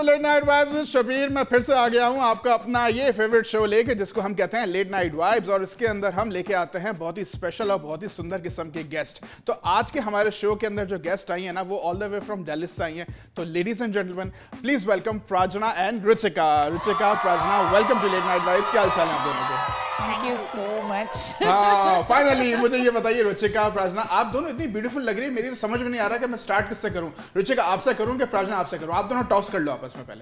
To late night vibes with Shabir. मैं फिर से आ गया हूँ आपका अपना ये फेवरेट शो लेके जिसको हम कहते हैं लेट नाइट वाइब्स, और इसके अंदर हम लेके आते हैं बहुत ही स्पेशल और बहुत ही सुंदर किस्म के गेस्ट। तो आज के हमारे शो के अंदर जो गेस्ट आई है ना, वो all the way from Delhi से आई हैं। तो ladies and gentleman, please welcome Prarthana and Ruchika. Ruchika, Prarthana, welcome to late night vibes. क्या हाल चाल है आप दोनों को? Thank you so much. हाँ, फाइनली मुझे ये बताइए रुचिका, प्रार्थना, आप दोनों इतनी ब्यूटीफुल लग रही है, मेरी तो समझ में नहीं आ रहा कि मैं स्टार्ट किससे करूं। रुचिका आपसे करूं कि प्रार्थना आपसे करूं? आप दोनों टॉस कर लो आपस में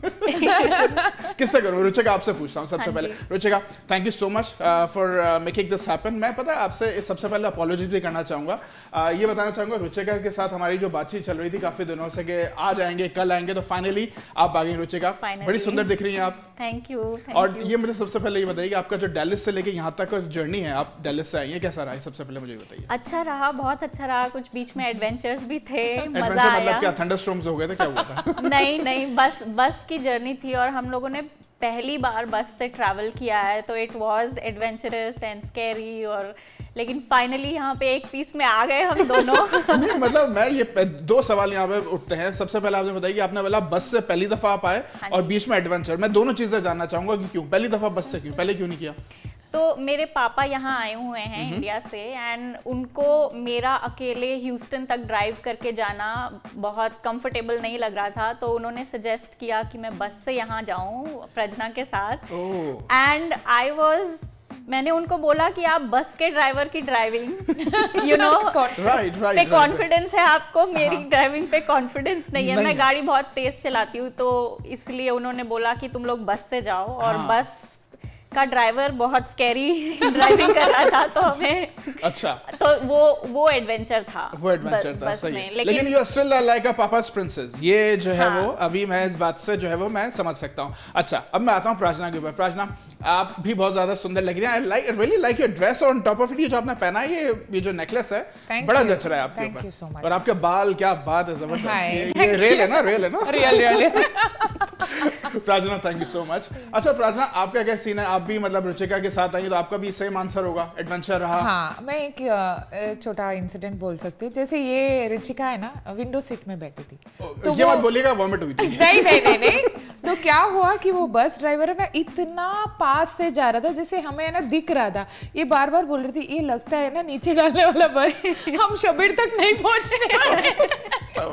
पहले। किससे करूं? रुचिका आपसे पूछता हूं सबसे पहले। Ruchika, thank you so much for making this happen. मैं पता है आपसे सबसे पहले अपॉलॉजी भी करना चाहूंगा। ये बताना चाहूंगा रुचिका के साथ हमारी जो बातचीत चल रही थी काफी दिनों से कि आज आएंगे कल आएंगे, तो फाइनली आप आ गई रुचिका। बड़ी सुंदर दिख रही हैं आप। Thank you. और ये मुझे सबसे पहले ये बताइए कि आपका जो दिल्ली से लेके यहाँ तक जर्नी है, आप दिल्ली से आई हैं, कैसा रहा है? सबसे पहले मुझे बताइए। अच्छा रहा, बहुत अच्छा रहा। कुछ बीच में एडवेंचर्स भी थे, मजा आया। मतलब क्या थंडरस्टॉर्म्स हो गए थे, क्या हुआ था? नहीं, बस की जर्नी थी और हम लोगों ने पहली बार बस से ट्रैवल किया है, तो it was adventurous and scary. और लेकिन फाइनली यहाँ पे एक पीस में आ गए हम दोनों। नहीं, मतलब मैं ये दो सवाल यहाँ पे उठते हैं। सबसे पहले आपने बताया कि आपने बोला बस से पहली दफा आप आए और बीच में एडवेंचर। मैं दोनों चीजें जानना चाहूंगा कि क्यों पहली दफा बस से, क्यों पहले क्यों नहीं किया? तो मेरे पापा यहाँ आए हुए हैं इंडिया से, एंड उनको मेरा अकेले ह्यूस्टन तक ड्राइव करके जाना बहुत कंफर्टेबल नहीं लग रहा था, तो उन्होंने सजेस्ट किया कि मैं बस से यहाँ जाऊँ प्रजना के साथ। एंड मैंने उनको बोला कि आप बस के ड्राइवर की ड्राइविंग यू नो पे कॉन्फिडेंस है आपको, मेरी ड्राइविंग पे कॉन्फिडेंस नहीं है। मैं गाड़ी बहुत तेज चलाती हूँ, तो इसलिए उन्होंने बोला कि तुम लोग बस से जाओ। और बस का ड्राइवर बहुत स्कैरी ड्राइविंग कर रहा था, तो हमें अच्छा, तो वो एडवेंचर था। वो एडवेंचर था, सही है। लेकिन you are still like a papa's princess, ये जो है वो अभी मैं इस बात से जो है वो मैं समझ सकता हूँ। अच्छा, अब मैं आता हूँ प्रार्थना के ऊपर। प्रार्थना, आप भी बहुत ज्यादा सुंदर लग रही हैं। I really like your dress. On top of it, ये जो आपने पहना है, ये जो नेकलेस है, बड़ा जच रहा है आपके ऊपर। और आपके बाल, क्या बात है, जबरदस्त। ये रेल है ना? रियल प्रार्थना, थैंक यू सो मच। अच्छा प्रार्थना, आपका क्या सीन है? आप भी मतलब रुचिका के साथ आई, तो आपका भी सेम आंसर होगा, एडवेंचर रहा? हाँ, मैं एक छोटा इंसिडेंट बोल सकती हूँ। जैसे ये रुचिका है ना, विंडो सीट में बैठी थी, तो ये मत बोलिएगा वॉमिट हुई थी। नहीं। तो क्या हुआ कि वो बस ड्राइवर है ना, इतना पास से जा रहा था, जैसे हमें है ना दिख रहा था। ये बार बार बोल रही थी, ये लगता है ना नीचे डालने वाला बस, हम शबीर तक नहीं पहुंचने।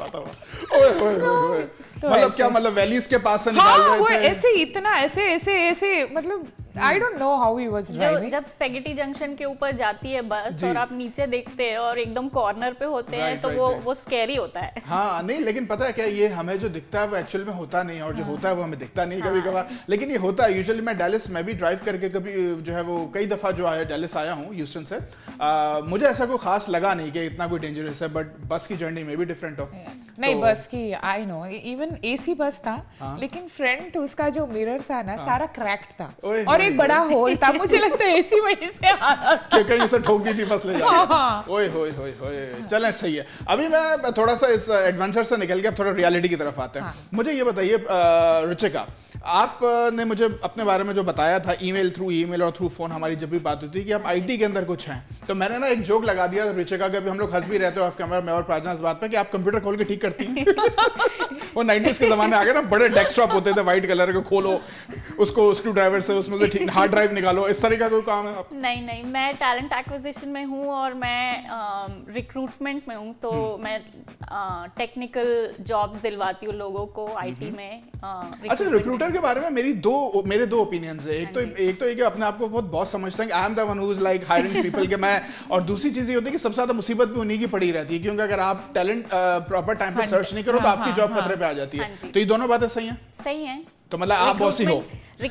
मतलब क्या, मतलब वैलीज के पास से निकाल रहे थे? ऐसे इतना ऐसे मतलब I don't know how he was driving. जब स्पेगेटी जंक्शन के ऊपर जाती है बस और आप नीचे देखते हैं और एकदम कॉर्नर पे होते हैं, तो वो स्कैरी होता है। हाँ, नहीं लेकिन पता है क्या, ये हमें जो दिखता है वो एक्चुअल में होता नहीं, और जो होता है वो हमें दिखता नहीं कभी कभार, लेकिन ये होता है। यूजुअली मैं डेलिस में भी ड्राइव करके कभी जो है वो कई दफा जो है डेलिस आया हूँ ह्यूस्टन से। मुझे ऐसा कोई खास लगा नहीं कि इतना कोई डेंजरस है, बट बस की जर्नी में भी डिफरेंट हो। नहीं, बस की I know, even AC bus था, लेकिन फ्रंट उसका जो मिरर था ना, सारा क्रैक्ड था और एक बड़ा होल था। मुझे लगता है एसी वहीं से आ रहा था, कहीं से ठोकी थी बस ले जाके। ओए होए, चलें, सही है। अभी मैं थोड़ा सा इस एडवेंचर से निकल के अब थोड़ा रियलिटी की तरफ आते हैं। मुझे ये बताइए रुचिका, आपने मुझे अपने बारे में जो बताया था थ्रू ईमेल और थ्रू फोन, हमारी जब भी बात होती है कि आप आईटी के अंदर कुछ हैं, तो मैंने ना एक जोक लगा दिया रुचिका के, अभी हम लोग हंस भी रहते हो ऑफ कैमरा, मैं और प्रार्थना, इस बात पे कि आप कंप्यूटर खोल के ठीक करती हैं। वो 90s के जमाने आ गए ना, बड़े डेस्कटॉप होते थे व्हाइट कलर के, खोलो उसको स्क्रू ड्राइवर से उसमें से हार्ड ड्राइव निकालो, इस तरह का कोई काम है आप? नहीं, मैं टैलेंट एक्विजिशन में हूँ और मैं रिक्रूटमेंट में हूँ, तो मैं टेक्निकल जॉब्स दिलवाती हूँ लोगों को आईटी में। अच्छा, रिक्रूटर के बारे में मेरे दो ओपिनियंस है। एक तो ये कि अपने आप को बहुत बॉस समझते हैं, I am the one who is like hiring people के मैं, और दूसरी चीज ये होती है कि सबसे ज्यादा मुसीबत भी उन्हीं की पड़ी रहती है, क्योंकि अगर आप टैलेंट प्रॉपर टाइम पे सर्च नहीं करो तो आपकी जॉब खतरे पे आ जाती है। तो ये दोनों बातें सही हैं? सही हैं। तो मतलब आप बॉसी हो?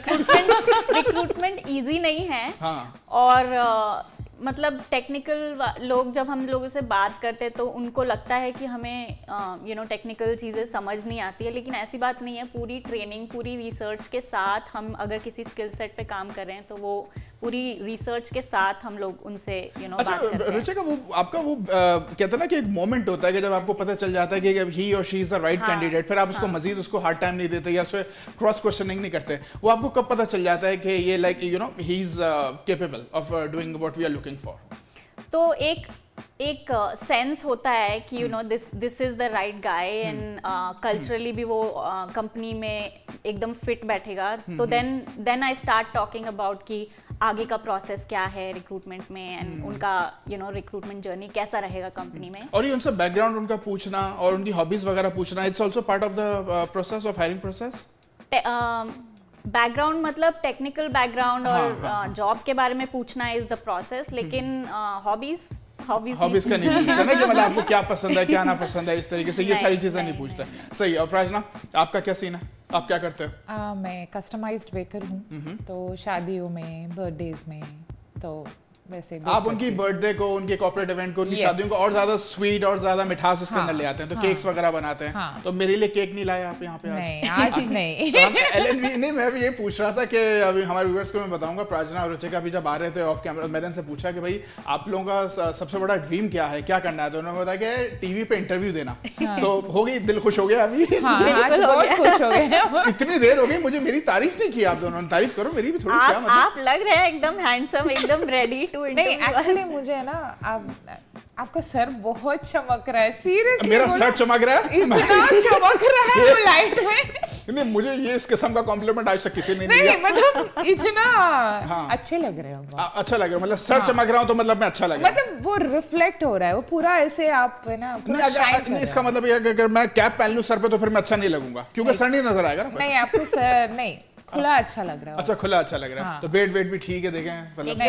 रिक्रूटमेंट इजी नहीं है। और मतलब टेक्निकल लोग जब हम लोगों से बात करते हैं तो उनको लगता है कि हमें टेक्निकल चीज़ें समझ नहीं आती है, लेकिन ऐसी बात नहीं है। पूरी ट्रेनिंग, पूरी रिसर्च के साथ हम अगर किसी स्किल सेट पे काम कर रहे हैं, तो वो पूरी रिसर्च के साथ हम लोग उनसे बात करते हैं। रुचिका, वो आपका वो कहते हैं ना कि एक मोमेंट होता है कि जब आपको पता चल जाता है कि ही और she is the right candidate, फिर आप उसको मजीद उसको हार्ड टाइम नहीं देते या उससे क्रॉस क्वेश्चनिंग नहीं करते, वो आपको कब पता चल जाता है कि ये like he is capable of doing what we are looking for? तो एक एक सेंस होता है कि you know this is the right guy and culturally भी वो कंपनी में एकदम फिट बैठेगा, तो then I start talking about कि आगे का प्रोसेस क्या है रिक्रूटमेंट में एंड उनका यू नो रिक्रूटमेंट जर्नी कैसा रहेगा कंपनी में। और ये उनसे बैकग्राउंड उनका पूछना और उनकी हॉबीज वगैरह पूछना, it's also part of the process of hiring process. Background मतलब टेक्निकल बैकग्राउंड और जॉब के बारे में पूछना इज द प्रोसेस, लेकिन हॉबीज का नहीं पूछता ना कि मतलब आपको क्या पसंद है क्या ना पसंद है, इस तरीके से ये सारी चीजें नहीं पूछता। सही है। और प्रार्थना, आपका क्या सीन है, आप क्या करते हो? मैं कस्टमाइज्ड बेकर हूँ, तो शादियों में, बर्थडेज में, तो वैसे आप उनकी बर्थडे को, उनके कॉर्पोरेट इवेंट को, उनकी शादियों को और ज्यादा स्वीट और ज्यादा मिठास उसके अंदर ले आते हैं, तो केक्स वगैरह बनाते हैं। तो मेरे लिए केक नहीं लाए आप यहाँ पे? नहीं, आज नहीं। नहीं, मैं भी ये पूछ रहा था कि अभी हमारे व्यूअर्स को मैं बताऊंगा, प्रार्थना और रुचिका भी जब आ रहे थे ऑफ कैमरा, मैंने उनसे पूछा कि भाई आप लोगों का सबसे बड़ा ड्रीम क्या है, क्या करना है, तो उन्होंने बताया कि टीवी पे इंटरव्यू देना। तो हो गई, दिल खुश हो गया अभी? आज बहुत खुश हो गए। इतनी देर हो गई, मुझे मेरी तारीफ नहीं की आप दोनों ने, तारीफ करो मेरी भी थोड़ी। क्या मतलब आप लग रहे हैं एकदम हैंडसम, एकदम रेडी टू इंटरव्यू। मुझे है ना, आपका सर बहुत चमक रहा है, सीरियसली। मेरा सर चमक रहा है? इतना चमक रहा है वो लाइट में। नहीं, मुझे ये इस किस्म का कॉम्प्लीमेंट आज तक किसी ने नहीं दिया। दिया। मतलब इतना अच्छे लग रहे हो। अच्छा लग रहा है, मतलब सर चमक रहा हूँ तो मतलब मैं अच्छा लग रहा हूँ, मतलब वो रिफ्लेक्ट हो रहा है, वो पूरा ऐसे आप है ना। नहीं, इसका मतलब ये है अगर मैं कैप पहन लूं सर पे तो फिर मैं अच्छा नहीं लगूंगा, क्योंकि सर नहीं नजर आएगा ना। नहीं, आपको सर नहीं, खुला अच्छा लग रहा है। अच्छा, खुला अच्छा लग रहा है। तो बेड वेट भी ठीक है, देखें मतलब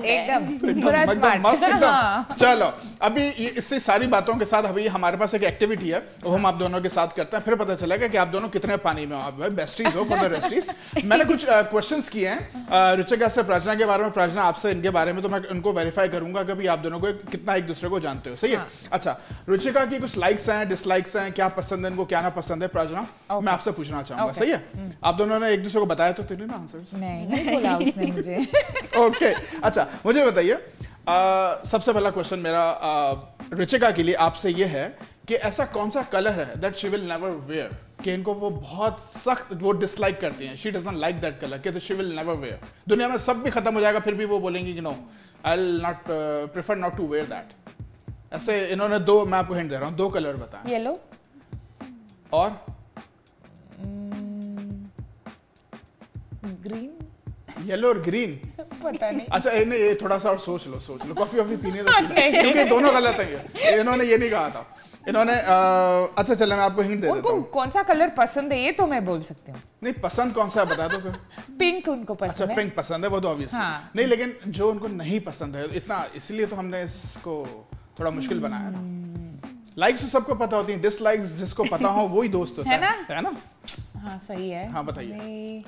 एकदम मस्त एकदम। चलो, अभी इससे सारी बातों के साथ अभी हमारे पास एक एक्टिविटी है, वो हम आप दोनों के साथ करते हैं, फिर पता चलेगा कि आप दोनों कितने पानी में हो, आप बेस्टीज हो फॉर द रेस्टीज। मैंने कुछ क्वेश्चंस किए हैं रुचिका से, प्रार्थना के बारे में, प्रार्थना आपसे इनके बारे में, तो मैं उनको वेरीफाई करूंगा कि भी आप दोनों को कितना एक दूसरे को जानते हो। सही है। अच्छा, रुचिका की कुछ लाइक्स हैं, डिसलाइक्स हैं, क्या पसंद है इनको, क्या ना पसंद है, प्रार्थना मैं आपसे पूछना चाहूंगा। सही है। आप दोनों ने एक दूसरे को बताया तो तेरे ना आंसर्स? नहीं बोला उसने मुझे। ओके, अच्छा मुझे बताइए, सबसे पहला क्वेश्चन मेरा रुचिका के लिए आपसे ये है कि ऐसा कौन सा कलर है that she will never wear, कि इनको वो बहुत सख्त वो डिसलाइक करती हैं, she doesn't like that colour, कि शी विल नेवर वेयर, दुनिया में सब भी खत्म हो जाएगा फिर भी वो बोलेंगी कि no, I will not prefer not to wear that. ऐसे इन्होंने दो, मैं आपको हिंट दे रहा हूँ, दो कलर बताएं। येलो और ग्रीन। येलो और ग्रीन, पता नहीं। अच्छा इन्हें ये थोड़ा सा और सोच लो, कॉफी वॉफी पीने दो, क्योंकि दोनों गलत है। इन्होंने ये नहीं कहा था, इन्होंने अच्छा चलो मैं आपको हिंट दे देता हूं। कौन सा कलर पसंद है ये तो मैं बोल सकती हूँ। नहीं, पसंद कौन सा है बता दो फिर। पिंक उनको पसंद है। अच्छा, पिंक पसंद है, वो तो ऑब्वियसली नहीं, लेकिन जो उनको नहीं पसंद है इतना, इसलिए तो हमने इसको थोड़ा मुश्किल बनाया ना। लाइक्स तो सबको पता होती है, डिसलाइक्स जिसको पता हो वही दोस्त होता है ना? हाँ सही है। हाँ बताइए।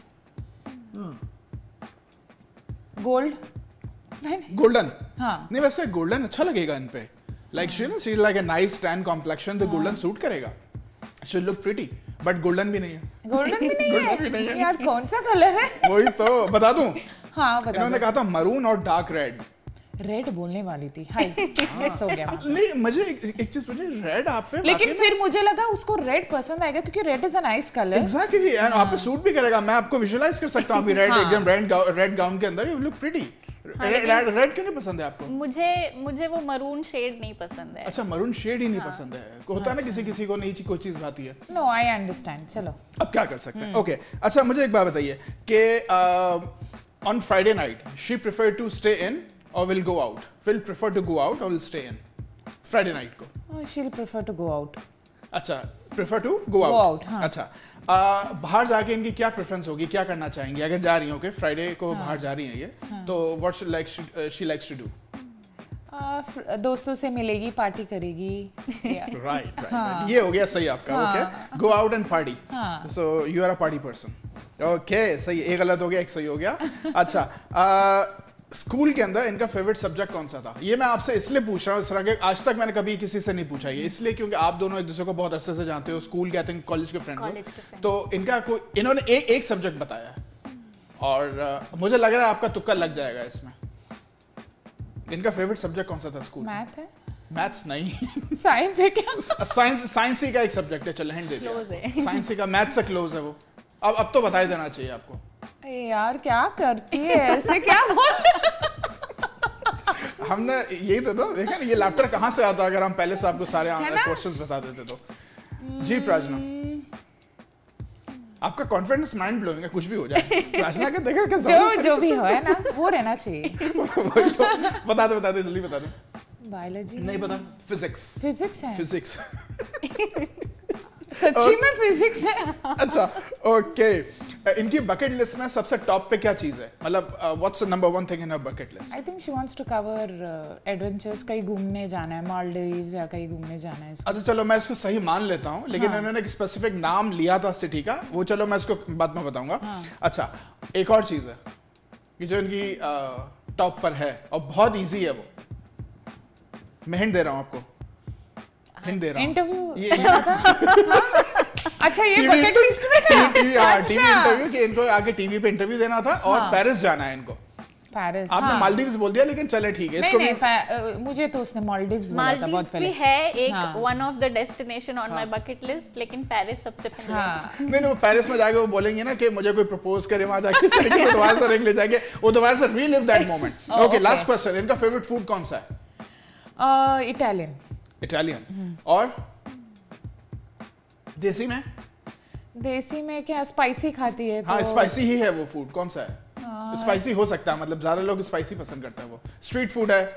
गोल्डन। हाँ नहीं, वैसे गोल्डन अच्छा लगेगा इन पे, like she she like a nice tan complexion, the golden suit करेगा, she look pretty, but golden भी नहीं है। गोल्डन भी नहीं गोल्डन भी नहीं है यार, कौन सा कलर है? वही तो बता दूं। हाँ बता। इन्होंने कहा था मरून और डार्क रेड। रेड बोलने वाली थी, हाय मिस हो गया। नहीं, मुझे एक चीज पूछिए, रेड आप पे, लेकिन फिर मुझे लगा उसको रेड पसंद आएगा क्योंकि red is a nice colour. Exactly, and आप पे सूट भी करेगा, मैं आपको विजुअलाइज कर सकता हूं अभी रेड, एकदम रेड गाउन के अंदर यू लुक प्रीटी। रेड क्यों नहीं पसंद है आपको? मुझे वो मरून शेड नहीं पसंद है। अच्छा, मरून शेड ही नहीं पसंद है, होता है ना किसी को नई कोई चीज भाती है। No I understand. चलो अब क्या कर सकते हैं। ओके, अच्छा मुझे एक बात बताइए कि on Friday night she prefer to stay in or will go out, will prefer to go out or will stay in Friday night को? she'll prefer to go out. अच्छा, prefer to go out, हाँ. अच्छा, बाहर जाके इनकी क्या preference होगी, क्या करना चाहेंगी अगर जा रही हो? ओके, फ्राइडे को बाहर जा रही हैं ये, तो what she likes to do? दोस्तों से मिलेगी, पार्टी करेगी। राइट, ये हो गया सही आपका। Okay, go out and party, so you are a party person. Okay, सही, एक गलत हो गया, एक सही हो गया। अच्छा, स्कूल के अंदर इनका फेवरेट सब्जेक्ट कौन सा था? ये मैं आपसे इसलिए पूछ रहा हूँ, इस तरह के आज तक मैंने कभी किसी से नहीं पूछा ये, इसलिए क्योंकि आप दोनों एक दूसरे को बहुत अरसे से जानते हो, स्कूल के आई थिंक कॉलेज के फ्रेंड हो, तो इनका इन्होंने एक सब्जेक्ट बताया और मुझे लग रहा है आपका तुक्का लग जाएगा इसमें। इनका फेवरेट सब्जेक्ट कौन सा था स्कूल? मैथ है। मैथ्स नहीं, साइंस है क्या? साइंस ही का एक सब्जेक्ट है, चल हिंट दे दिया, साइंस ही का, मैथ्स से क्लोज है वो। अब तो बता ही देना चाहिए आपको। यार क्या करती है ऐसे, क्या बोल? हमने यही तो देखा ना, ये लाफ्टर कहाँ से आता अगर हम पहले से आपको सारे क्वेश्चंस बता देते तो। जी प्रार्थना, आपका कॉन्फिडेंस माइंड ब्लोइंग है, कुछ भी हो जाए। प्रार्थना का देखा क्या जो भी हो है ना वो रहना चाहिए। वही तो, बता दो जल्दी बता दो। बायोलॉजी नहीं पता, फिजिक्स है। फिजिक्स सच्ची में फिजिक्स है। अच्छा ओके, इनकी बकेट लिस्ट में सबसे टॉप पे क्या चीज है, मतलब what's the number one thing in her bucket list? I think she wants to cover adventures, कहीं घूमने जाना है, मालदीव्स या कहीं घूमने जाना है। अच्छा चलो मैं इसको सही मान लेता हूँ, लेकिन इन्होंने एक स्पेसिफिक नाम लिया था सिटी का, वो चलो मैं इसको बाद में बताऊंगा। अच्छा एक और चीज है कि जो इनकी टॉप पर है और बहुत इजी है वो, मैं हिंट दे रहा हूँ आपको, हिंट दे रहा हूँ। इंटरव्यू। अच्छा ये बकेट लिस्ट में था। टीवी इंटरव्यू, कि इनको आगे टीवी पे इंटरव्यू देना था और पेरिस जाना है इनको। पेरिस, आपने मालदीव्स बोल दिया, लेकिन चले ठीक है, इसको नहीं, मुझे तो उसने मालदीव्स बोला था बहुत पहले। भी है एक one of the destination on my bucket list, लेकिन पेरिस सबसे पहले। नहीं वो पेरिस में जाके वो बोलेंगे ना कि मुझे कोई प्रपोज करे, वहां जाके इस तरीके से दोबारा से रिंग ले जाएंगे, वो दोबारा से relive that moment. Okay last question, इनका फेवरेट फूड कौन सा है? इटालियन। और देसी में क्या स्पाइसी खाती है? हाँ स्पाइसी ही है वो फूड, कौन सा है? स्पाइसी हो सकता है, मतलब ज्यादा लोग स्पाइसी पसंद करते हैं। वो स्ट्रीट फूड है।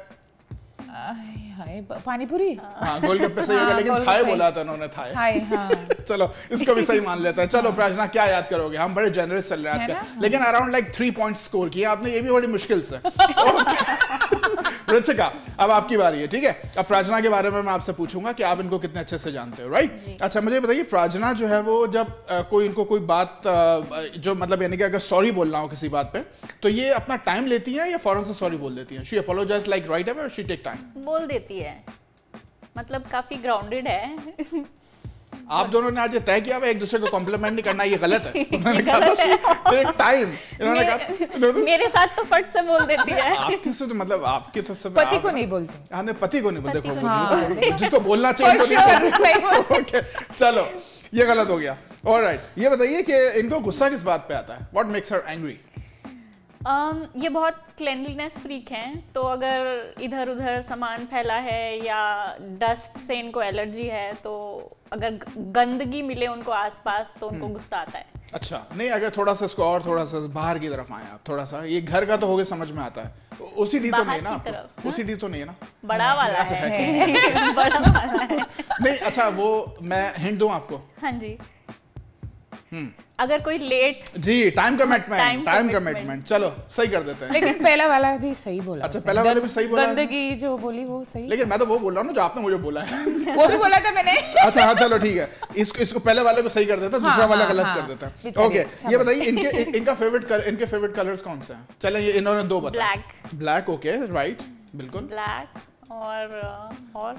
पानी पूरी। हाँ गोलगप्पे सही होगा, लेकिन थाई बोला था उन्होंने, थाई। हाँ। चलो इसको भी सही मान लेते हैं। चलो प्रार्थना क्या याद करोगे, हम बड़े जनरस चल रहे हैं आजकल, लेकिन अराउंड लाइक 3 पॉइंट्स स्कोर किए आपने, ये भी बड़ी मुश्किल से। रुचिका अब आपकी बारी है, ठीक है? अब प्रार्थना के बारे में मैं आपसे पूछूंगा कि आप इनको कितने अच्छे से जानते हो, राइट? अच्छा मुझे बताइए, प्रार्थना जो है वो जब इनको कोई बात जो मतलब यानी कि अगर सॉरी बोलना हो किसी बात पे, तो ये अपना टाइम लेती है या फौरन से सॉरी बोल देती है? She apologise like right away और शी टेक टाइम? बोल देती है, मतलब काफी ग्राउंडेड है। आप दोनों ने आज ये तय किया एक दूसरे को कॉम्प्लीमेंट नहीं करना, ये गलत है। उन्होंने कहा था टेक टाइम, इन्होंने कहा मेरे साथ तो फट से बोल देती है। आपकी से तो मतलब आपके तो सब पति को नहीं बोलती। हाँ पति को नहीं बोलते, देखो जिसको बोलना चाहिए उनको नहीं बोलते। ओके चलो ये गलत हो गया। ऑलराइट, ये बताइए कि इनको गुस्सा किस बात पे आता है? What makes her angry? ये बहुत क्लेanलीनेस फ्रीक हैं, तो अगर इधर उधर सामान फैला है या डस्ट से इनको एलर्जी है, तो अगर गंदगी मिले उनको आसपास तो उनको गुस्सा आता है। अच्छा नहीं, अगर थोड़ा सा इसको और थोड़ा सा बाहर की तरफ आए आप, थोड़ा सा, ये घर का तो हो गया समझ में आता है, ओसीडी तो नहीं ना? ओसीडी तो नहीं है ना? बड़ा वाला अच्छा, है। बड़ा वाला है। नहीं अच्छा, वो मैं हिंट दूं आपको? हाँ जी। अगर कोई लेट, जी टाइम कमिटमेंट, चलो सही कर देते हैं। लेकिन पहला वाला भी सही बोला। अच्छा पहला वाला भी सही बोला, गंदगी जो बोली वो सही, लेकिन मैं तो वो बोल रहा हूँ ना जो आपने मुझे बोला है। वो भी बोला था मैंने। अच्छा हाँ चलो ठीक है, इसको पहले वाले को सही कर देता है, दूसरा वाला गलत कर देता है। ओके ये बताइए इनके फेवरेट कलर्स कौन से हैं? चलें ये इन्होंने 2 बताया। ब्लैक ओके राइट, बिल्कुल ब्लैक और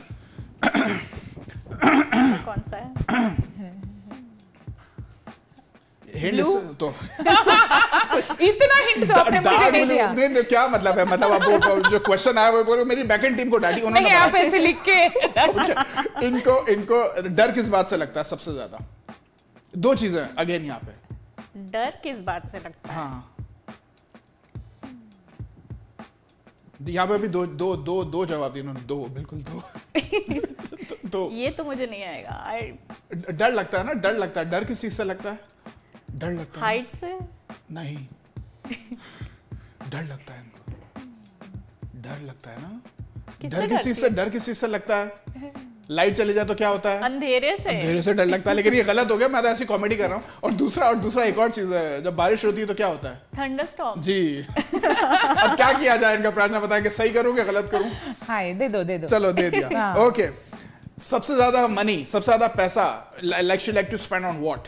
कौन सा है? हिंट तो इतना हिंट तो आपने मुझे नहीं दिया। नहीं क्या मतलब है, मतलब अब वो जो क्वेश्चन आया वो बोलो मेरी बैकएंड टीम को डांटी उन्होंने। नहीं आप ऐसे लिख के इनको डर किस बात से लगता है सबसे ज्यादा? 2 चीजें अगेन यहाँ पे। डर किस बात से लगता है? हाँ यहाँ पे भी दो जवाब दिए उन्होंने, 2 बिल्कुल 2। ये तो मुझे नहीं आएगा। डर लगता है ना, डर लगता है। डर किस चीज से लगता है? डर लगता है हाइट से नहीं, डर लगता है इनको, डर लगता है ना। डर किस चीज से लगता है? लाइट चली जाए तो क्या होता है? अंधेरे से डर लगता है, लेकिन ये गलत हो गया, मैं तो ऐसी कॉमेडी कर रहा हूँ। और दूसरा एक और चीज है, जब बारिश होती है तो क्या होता है? थंडरस्टॉर्म। जी अब क्या किया जाए इनका? प्रार्थना बताएं कि सही करूँ कि गलत करूँ? हाँ दे दो। चलो दे दिया। ओके सबसे ज्यादा मनी, सबसे ज्यादा पैसा like to spend on what?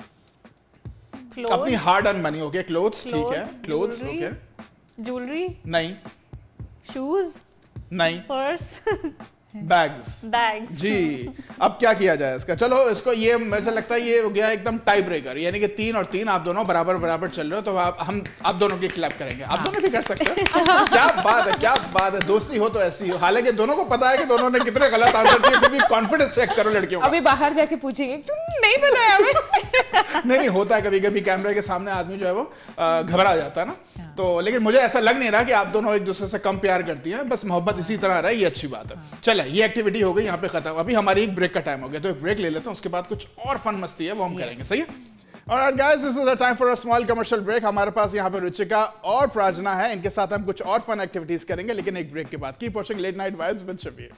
अपनी hard earn money. Okay clothes, ठीक है क्लोथ्स। ओके ज्वेलरी नहीं, शूज नहीं, पर्स, बैग्स जी। अब क्या किया जाए इसका? चलो इसको ये मुझे लगता है ये हो गया एकदम टाई ब्रेकर, यानी कि 3 और 3 आप दोनों बराबर चल रहे हो, तो आप दोनों की क्लैप करेंगे। आप दोनों भी कर सकते हो। क्या बात है, दोस्ती हो तो ऐसी हो। हालांकि दोनों को पता है कि दोनों ने कितने गलत आंसर दिए, फिर भी कॉन्फिडेंस चेक करो लड़कियों का। अभी बाहर जाके पूछेंगे तुम नहीं बताया हमें। नहीं होता है कभी कभी कैमरे के सामने आदमी जो है वो घबरा जाता है ना, तो लेकिन मुझे ऐसा लग नहीं रहा कि आप दोनों एक दूसरे से कम प्यार करती हैं, बस मोहब्बत इसी तरह रहे, ये अच्छी बात है। चले, ये एक्टिविटी हो गई यहाँ पे खत्म। अभी हमारी एक ब्रेक का टाइम हो गया, तो एक ब्रेक ले लेते हैं, उसके बाद कुछ और फन मस्ती है वो हम करेंगे, सही है? Alright guys, this is the time for a small commercial break. हमारे पास यहाँ पे रुचिका और प्रार्थना है, इनके साथ हम कुछ और फन एक्टिविटीज करेंगे, लेकिन एक ब्रेक के बाद। Keep watching Late Night Vibes with Shabir.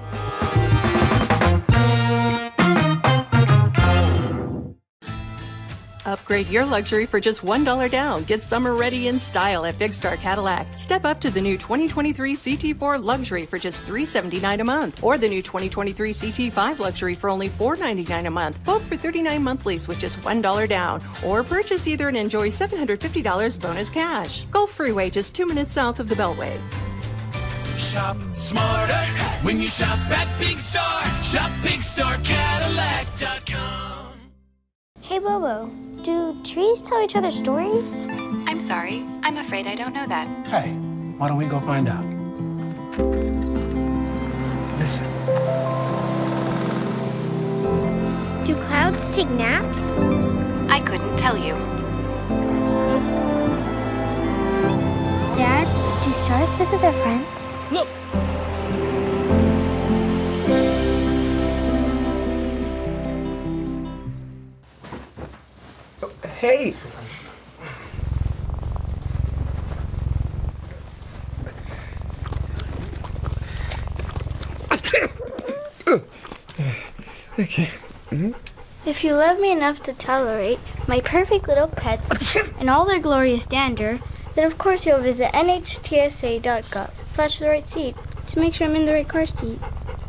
Upgrade your luxury for just $1 down. Get summer ready in style at Big Star Cadillac. Step up to the new 2023 CT4 Luxury for just $379 a month, or the new 2023 CT5 Luxury for only $499 a month, both for 39 monthlies with just $1 down. Or purchase either and enjoy $750 bonus cash. Gulf Freeway, just 2 minutes south of the Beltway. Shop smarter when you shop at Big Star. Shop BigStarCadillac.com. Hey Bobo, do trees tell each other stories? I'm sorry. I'm afraid I don't know that. Hey, why don't we go find out? Listen. Do clouds take naps? I couldn't tell you. Dad, do stars visit their friends? Look. Hey. Okay. If you love me enough to tolerate my perfect little pets and all their glorious dander, then of course you'll visit nhtsa.gov/the right seat to make sure I'm in the right car seat.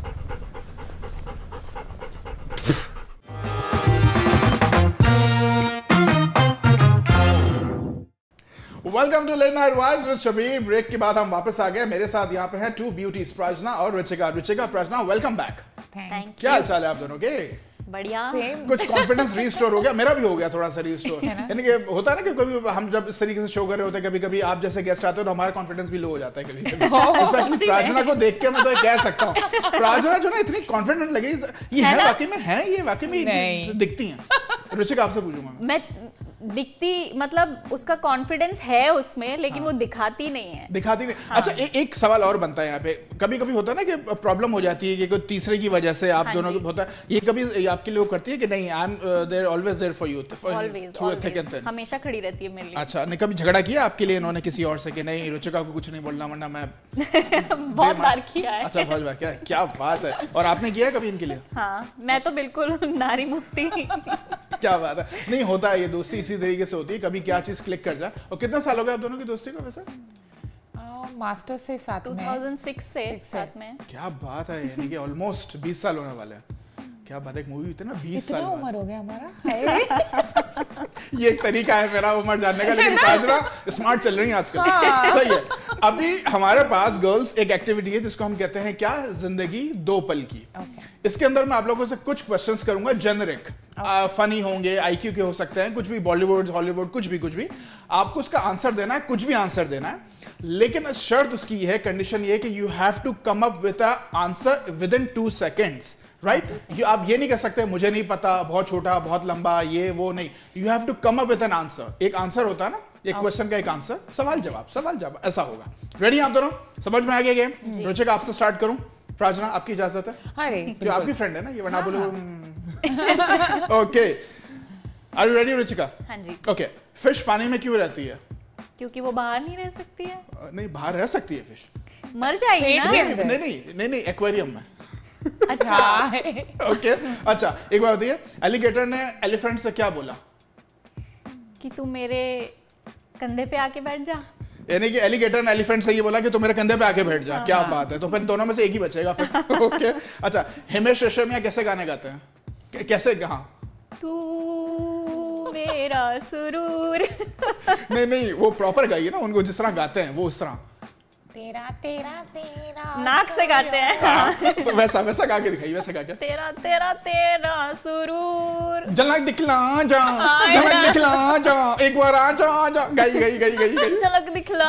Welcome to late night vibes with Shabir. Break के बाद हम वापस आ गए। मेरे साथ यहाँ पे हैं टू ब्यूटीज, प्रार्थना और रुचिका। Ruchika, Prarthana, welcome back. क्या हाल चाल है आप दोनों के? बढ़िया। कुछ कॉन्फिडेंस रीस्टोर हो गया? मेरा भी हो गया थोड़ा सा रीस्टोर। यानी कि होता है ना कि कभी हम जब इस तरीके से शो कर रहे होते हैं, कभी कभी आप जैसे गेस्ट आते हो तो हमारा कॉन्फिडेंस भी लो हो जाता है कभी कभी। स्पेशली प्रार्थना को देख के मैं तो कह सकता हूँ, प्रार्थना जो ना इतनी कॉन्फिडेंट लगी, ये है वाकई में, है ये वाकई में दिखती है। रुचिका, आपसे पूछूंगा मैं दिखती, मतलब उसका कॉन्फिडेंस है उसमें, लेकिन वो दिखाती नहीं है। दिखाती नहीं। अच्छा, एक सवाल और बनता है यहाँ पे। कभी कभी होता है ना कि प्रॉब्लम हो जाती है कि कोई तीसरे की वजह से आप दोनों को होता है, ये कभी आपके लिए करती है कि नहीं, I am there, always there for you, through thick and thin, हमेशा खड़ी रहती है मेरे लिए। अच्छा, नहीं कभी झगड़ा किया आपके लिए इन्होंने किसी और से कि नहीं रुचिका को कुछ नहीं बोलना वरना मैं? बहुत बार किया है। अच्छा, बहुत बार। क्या बात है। और आपने किया है कभी इनके लिए? हाँ, मैं तो बिल्कुल नारी मुक्ति। क्या बात है। नहीं, होता है ये दोस्ती इसी तरीके से होती है, कभी क्या चीज क्लिक कर जाए। और कितना साल हो गया आप दोनों की दोस्ती को वैसे? मास्टर से साथ में 2006 से साथ में। क्या बात है, यानी कि ऑलमोस्ट 20 साल होने वाले हैं। क्या बात है, एक मूवी थी ना 20 साल। इतना उम्र हो गया हमारा। ये एक तरीका है मेरा उम्र जानने का, लेकिन प्रार्थना स्मार्ट चल रही है आजकल। सही है। अभी हमारे पास गर्ल्स एक एक्टिविटी है जिसको हम कहते हैं क्या, जिंदगी दो पल की। इसके अंदर मैं आप लोगों से कुछ क्वेश्चंस करूंगा, जेनरिक, फनी होंगे, आईक्यू के हो सकते हैं, कुछ भी, बॉलीवुड, हॉलीवुड, कुछ भी। आपको उसका आंसर देना है, कुछ भी आंसर देना है, लेकिन शर्त उसकी ये है, कंडीशन ये है कि you have to come up with a answer within 2 seconds, right? आप ये नहीं कर सकते मुझे नहीं पता, बहुत छोटा, बहुत लंबा, ये वो नहीं। You have to come up with an answer. एक आंसर होता है ना, एक क्वेश्चन का एक आंसर, सवाल जवाब, ऐसा होगा। रेडी आप दोनों? समझ में आ गया गेम? रुचिका, आपसे स्टार्ट करूं? प्रार्थना, आपकी इजाजत है? जो आपकी फ्रेंड है ना, ये वरना बोलो। Okay, are you ready Ruchika? हाँ जी। ओके, फिश पानी में क्यों रहती है? क्योंकि वो बाहर नहीं रह सकती है। नहीं, बाहर रह सकती है फिश। मर जाएगी ना? नहीं, एक्वेरियम में। अच्छा। ओके, अच्छा, एक बात बताइए, एलिगेटर ने एलिफेंट से क्या बोला? कि तू मेरे कंधे पे आके बैठ जा। यानी कि एलिगेटर ने एलिफेंट से ये बोला कि तू मेरे कंधे पे आके बैठ जा। क्या बात है। तो फिर दोनों में से एक ही बचेगा फिर। ओके, अच्छा, हिमेश रेशमिया कैसे गाने गाते हैं? कैसे, कहाँ? तू मेरा सुरूर। नहीं, वो प्रॉपर गाइए ना, उनको जिस तरह गाते हैं वो उस तरह। तेरा तेरा तेरा नाक से गाते हैं। तो वैसा गा के दिखाइए, वैसा गा के। तेरा तेरा तेरा सुरूर, झलक दिखला जा, एक बार आ जा, गई। झलक दिखला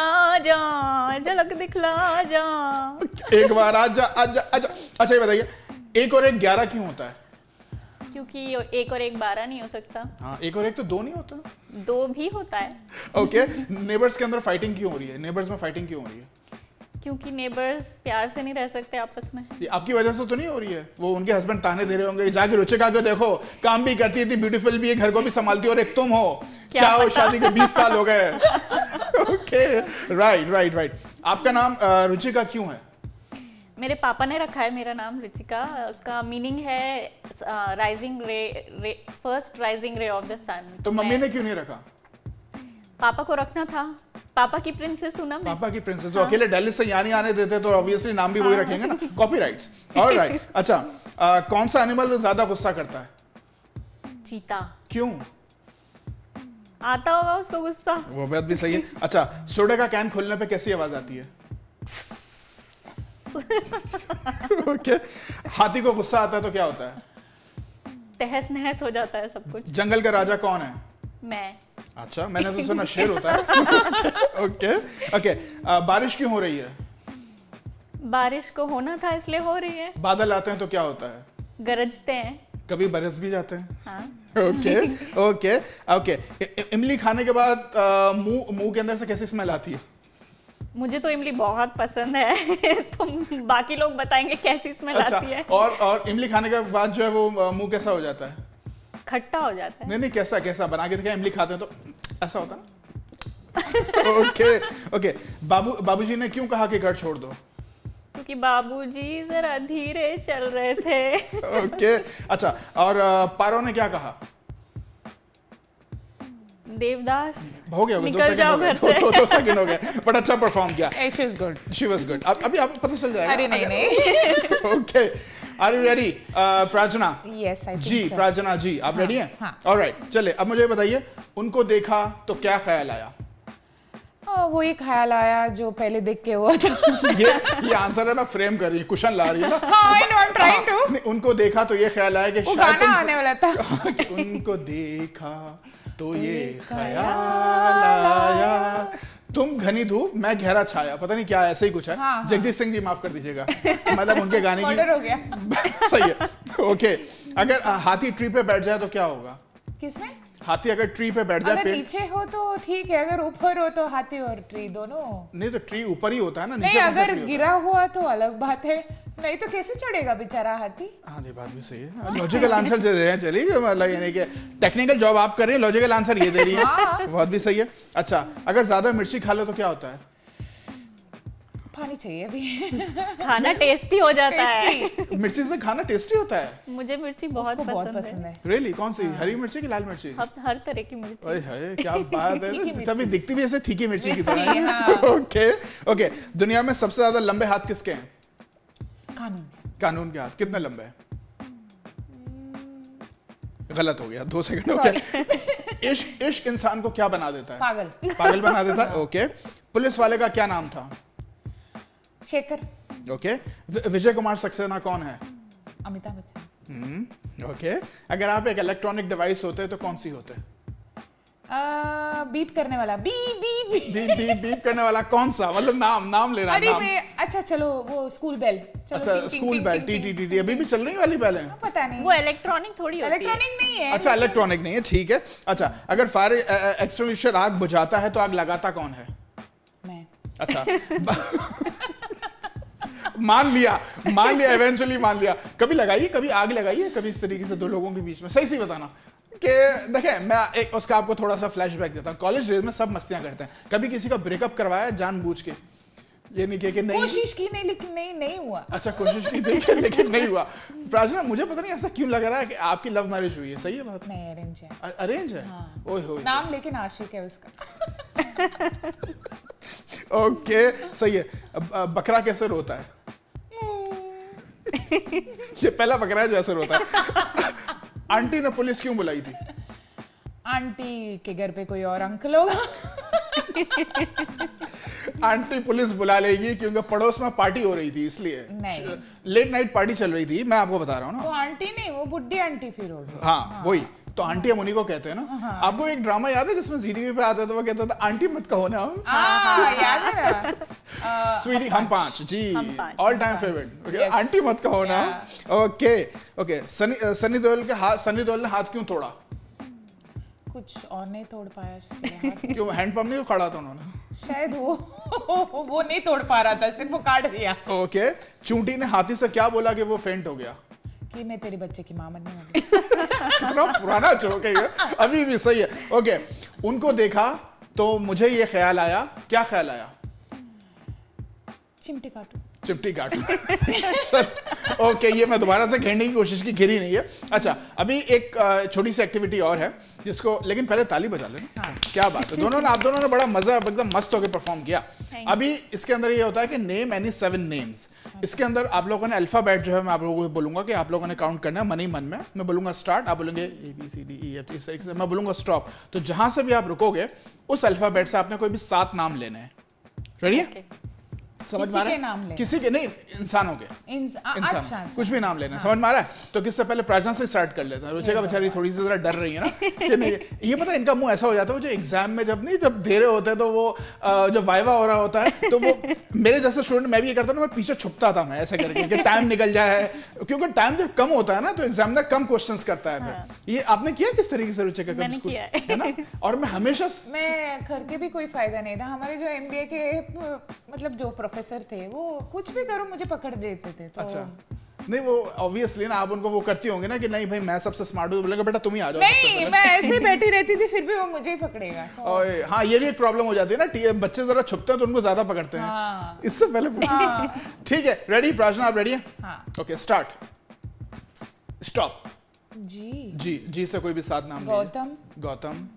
जा, एक बार आजा। अच्छा, ये बताइए, 1 और 1 11 क्यों होता है? क्योंकि 1 और 1 12 नहीं हो सकता। हाँ, 1 और 1 तो 2 नहीं होता। 2 भी होता है। ओके, नेबर्स के अंदर फाइटिंग क्यों हो रही है? नेबर्स में फाइटिंग क्यों हो रही है? क्योंकि नेबर्स प्यार से नहीं रह सकते आपस में। ये आपकी वजह से तो नहीं हो रही है? वो उनके हस्बैंड ताने दे रहे होंगे, जाके रुचिका को देखो, काम भी करती है, ब्यूटीफुल भी है, घर को भी संभालती है, और एक तुम हो, क्या हो, शादी के 20 साल हो गए। Okay, right. आपका नाम रुचिका क्यों है? मेरे पापा ने रखा है मेरा नाम रुचिका। उसका मीनिंग है rising ray, first rising ray of the sun. तो मम्मी ने क्यों नहीं रखा? पापा को रखना था। पापा की प्रिंसेस हूं ना मैं। पापा की प्रिंसेस। हाँ। अकेले दिल्ली से यहाँ नहीं आने देते तो ऑब्वियसली नाम भी वही रखेंगे ना, कॉपीराइट्स। ऑलराइट, अच्छा, कौन सा एनिमल ज्यादा गुस्सा करता है? चीता। क्यों? आता होगा उसको गुस्सा। वो बात भी सही है। अच्छा, सोडा का कैन खोलने पे कैसी आवाज आती है? ओके, हाथी को गुस्सा आता है तो क्या होता है? तहस नहस हो जाता है सब कुछ। जंगल का राजा कौन है? मैं। अच्छा, मैंने तो सुना शेर होता है। ओके, बारिश क्यों हो रही है? बारिश को होना था इसलिए हो रही है। बादल आते हैं तो क्या होता है? गरजते हैं। कभी बरस भी जाते हैं। हाँ। ओके। इमली खाने के बाद मुंह के अंदर से कैसी स्मेल आती है? मुझे तो इमली बहुत पसंद है। तो बाकी लोग बताएंगे कैसी स्मेल आती है। और इमली खाने के बाद जो है वो मुंह कैसा हो जाता है? खट्टा हो जाता है। नहीं, कैसा बना के देखा, इमली खाते हैं तो ऐसा होता ना। ओके, बाबूजी ने क्यों कहा कि घर छोड़ दो? क्योंकि बाबूजी जरा धीरे चल रहे थे। ओके, अच्छा, और पारो ने क्या कहा? देवदास हो गया, निकल जाओ घर से। 2 सेकंड हो गए, बट अच्छा परफॉर्म किया। She was good. अभी आपको पता चल जाएगा। अरे नहीं। Okay, are you ready? Prarthana Yes, I think जी, so. प्रार्थना जी, आप रेडी हैं? हाँ। ऑलराइट, चलिए अब मुझे बताइए, उनको देखा तो क्या ख्याल आया? वो एक ख्याल आया जो पहले देख के हुआ था। ये आंसर है ना, फ्रेम कर रही है, कुशन ला रही है ना। हाँ, I know, I'm trying to. नहीं, उनको देखा तो ये ख्याल आया कि वो शायद गाना आने वाला था। उनको देखा तो ये ख्याल आया, तुम घनी धूप मैं गहरा छाया, पता नहीं क्या ऐसे ही कुछ है। हाँ। जगजीत सिंह जी माफ कर दीजिएगा, मतलब उनके गाने की ऑर्डर हो गया। सही है। ओके, अगर हाथी ट्री पे बैठ जाए तो क्या होगा? किसने? हाथी अगर ट्री पे बैठ जाए, अगर नीचे हो तो ठीक है, अगर ऊपर हो तो हाथी और ट्री दोनों। नहीं तो ट्री ऊपर ही होता है ना, नहीं, नीचे कौन सा अगर tree होता है? गिरा हुआ तो अलग बात है, नहीं तो कैसे चढ़ेगा बेचारा हाथी? हाँ, ये बात भी सही है। लॉजिकल आंसर दे रहे हैं, चलिए, मतलब यानी कि टेक्निकल जॉब आप कर रही हैं, लॉजिकल आंसर ये दे रही है। बहुत भी सही है। अच्छा, अगर ज्यादा मिर्ची खा लो तो क्या होता है? पानी चाहिए अभी। खाना टेस्टी हो जाता है। मिर्ची से खाना टेस्टी होता है? मुझे मिर्ची बहुत पसंद है। रियली? कौन सी? हरी मिर्ची की लाल मिर्ची? हर तरह की मिर्ची। ओए हाय, क्या बात है। तीखी तभी दिखती भी ऐसे तीखी मिर्ची की तरह मिर्ची, है। हाँ। ओके, दुनिया में सबसे ज्यादा लंबे हाथ किसके हैं? कानून। कानून के हाथ। कितने लंबे हैं? गलत हो गया, 2 सेकंड हो गए। इश्क इंसान को क्या बना देता है? पागल बना देता है। ओके, पुलिस वाले का क्या नाम था? शेखर। ओके, विजय कुमार सक्सेना कौन है? अमिताभ बच्चन। ओके, अगर आप एक इलेक्ट्रॉनिक डिवाइस होते तो कौन सी होते? बीप करने वाला। बीप बीप बीप करने वाला कौन सा? मतलब नाम ले रहा अरे नाम। मैं, अच्छा चलो वो स्कूल बेल। अच्छा, स्कूल बेल, टी अभी भी चल रही वाली बेल है? पता नहीं, वो इलेक्ट्रॉनिक थोड़ी होती है। इलेक्ट्रॉनिक नहीं है। अच्छा, इलेक्ट्रॉनिक नहीं है, ठीक है। अच्छा, अगर फायर एक्सटिंग्विशर आग बुझाता है तो आग लगाता कौन है? मैं। अच्छा, मान लिया, इवेंचुअली मान लिया। कभी लगाइए, कभी आग लगाइए, कभी इस तरीके से 2 लोगों के बीच में। सही बताना कि देखें, मैं एक उसका आपको थोड़ा सा फ्लैशबैक देता हूँ। कॉलेज डेज में सब मस्तियां करते हैं। कभी किसी का ब्रेकअप करवाया जानबूझ के? ये नहीं कि नहीं, कोशिश की नहीं, लेकिन नहीं हुआ। अच्छा, कोशिश की थी लेकिन नहीं हुआ। प्रार्थना, मुझे पता नहीं ऐसा क्यों लग रहा है कि आपकी लव मैरिज हुई है। सही है बात? नहीं, अरेंज है। अरेंज है? हाँ। ओए होए, नाम लेकिन आशिक है उसका। ओके, सही है। बकरा कैसे रोता है? ये पहला बकरा है जो ऐसे रोता है। आंटी ने पुलिस क्यों बुलाई थी? आंटी के घर पे कोई और अंकल होगा। आंटी पुलिस बुला लेगी क्योंकि पड़ोस में पार्टी हो रही थी, इसलिए। लेट नाइट पार्टी चल रही थी, मैं आपको बता रहा हूँ ना। वो आंटी नहीं, वो बुड्ढी आंटी फिर होगी। हाँ, वही तो आंटी हम उन्हीं को कहते हैं ना। आपको एक ड्रामा याद है जिसमें ZTV पे आता था, वो कहता था आंटी मत कहो ना। याद है ना? स्वीटी हम पांच जी, ऑल टाइम फेवरेट। आंटी मत कहो ना। ओके सनी देओल ने हाथ क्यों तोड़ा? कुछ और नहीं तोड़ पाया। क्यों? हैंडपंप नहीं खड़ा था उन्होंने शायद, वो नहीं तोड़ पा रहा था, सिर्फ वो काट दिया। ओके चूंटी ने हाथी से क्या बोला कि वो फेंट हो गया? कि मैं तेरे बच्चे की मां बनने वाली। कितना पुराना जोक है ये, अभी भी सही है। ओके उनको देखा तो मुझे ये ख्याल आया, क्या ख्याल आया? चिमटी काटू। चिमटी काटू। ओके ये मैं दोबारा से घेरने की कोशिश की, घिरी नहीं है। अच्छा अभी एक छोटी सी एक्टिविटी और है जिसको, लेकिन पहले ताली बजा लेना। हाँ। क्या बात है, आप दोनों ने बड़ा मजा, एकदम मस्त होकर परफॉर्म किया। अभी इसके अंदर ये होता है कि नेम एनी 7 नेम्स। इसके अंदर आप लोगों ने अल्फाबेट जो है मैं आप लोगों को बोलूंगा कि आप लोगों ने काउंट करना है मन ही मन में। मैं बोलूंगा स्टार्ट, आप बोलेंगे ABCDEFG, मैं बोलूंगा स्टॉप। तो जहां से भी आप रुकोगे उस अल्फाबेट से आपने कोई भी 7 नाम लेने हैं। रेडी है? समझ में आ रहा है? किसी के नहीं, इंसानों के। इंसान अच्छा। कुछ भी नाम लेना। हाँ। समझ में आ रहा है? तो किससे पहले प्रार्थना से स्टार्ट कर लेते हैं। रुचिका बेचारी थोड़ी सी जरा डर रही है ना कि नहीं, ये पता है इनका मुंह ऐसा हो जाता है, जो एग्जाम में जब दे रहे होते हैं तो वो जब वाइवा हो रहा होता है तो वो मेरे जैसे स्टूडेंट, मैं भी ये करता था, मैं पीछे छुपता था मैं ऐसे करके कि टाइम निकल जाए, क्योंकि टाइम जब कम होता है ना तो एग्जामिनर कम क्वेश्चंस करता है। फिर ये आपने किया किस तरीके से रुचिका का स्कूल है ना? और मैं हमेशा करके भी कोई फायदा नहीं था। हमारे जो MBA के मतलब जो प्रोफेसर थे वो कुछ भी करो मुझे पकड़ देते थे। तो अच्छा नहीं, वो ऑब्वियसली ना आप उनको वो करती होंगे ना कि नहीं भाई मैं सबसे स्मार्ट हूँ, बोलेगा बेटा तुम ही आ जाओ। नहीं मैं ऐसे ही बैठी रहती थी, फिर भी वो मुझे ही पकड़ेगा। तो हाँ ये भी एक प्रॉब्लम हो जाती है ना, बच्चे जरा छुपते हैं तो उनको ज्यादा पकड़ते हैं। हाँ। इससे पहले ठीक है, रेडी प्रार्थना, आप रेडी है? Okay start stop. जी से कोई भी 7 नाम। गौतम।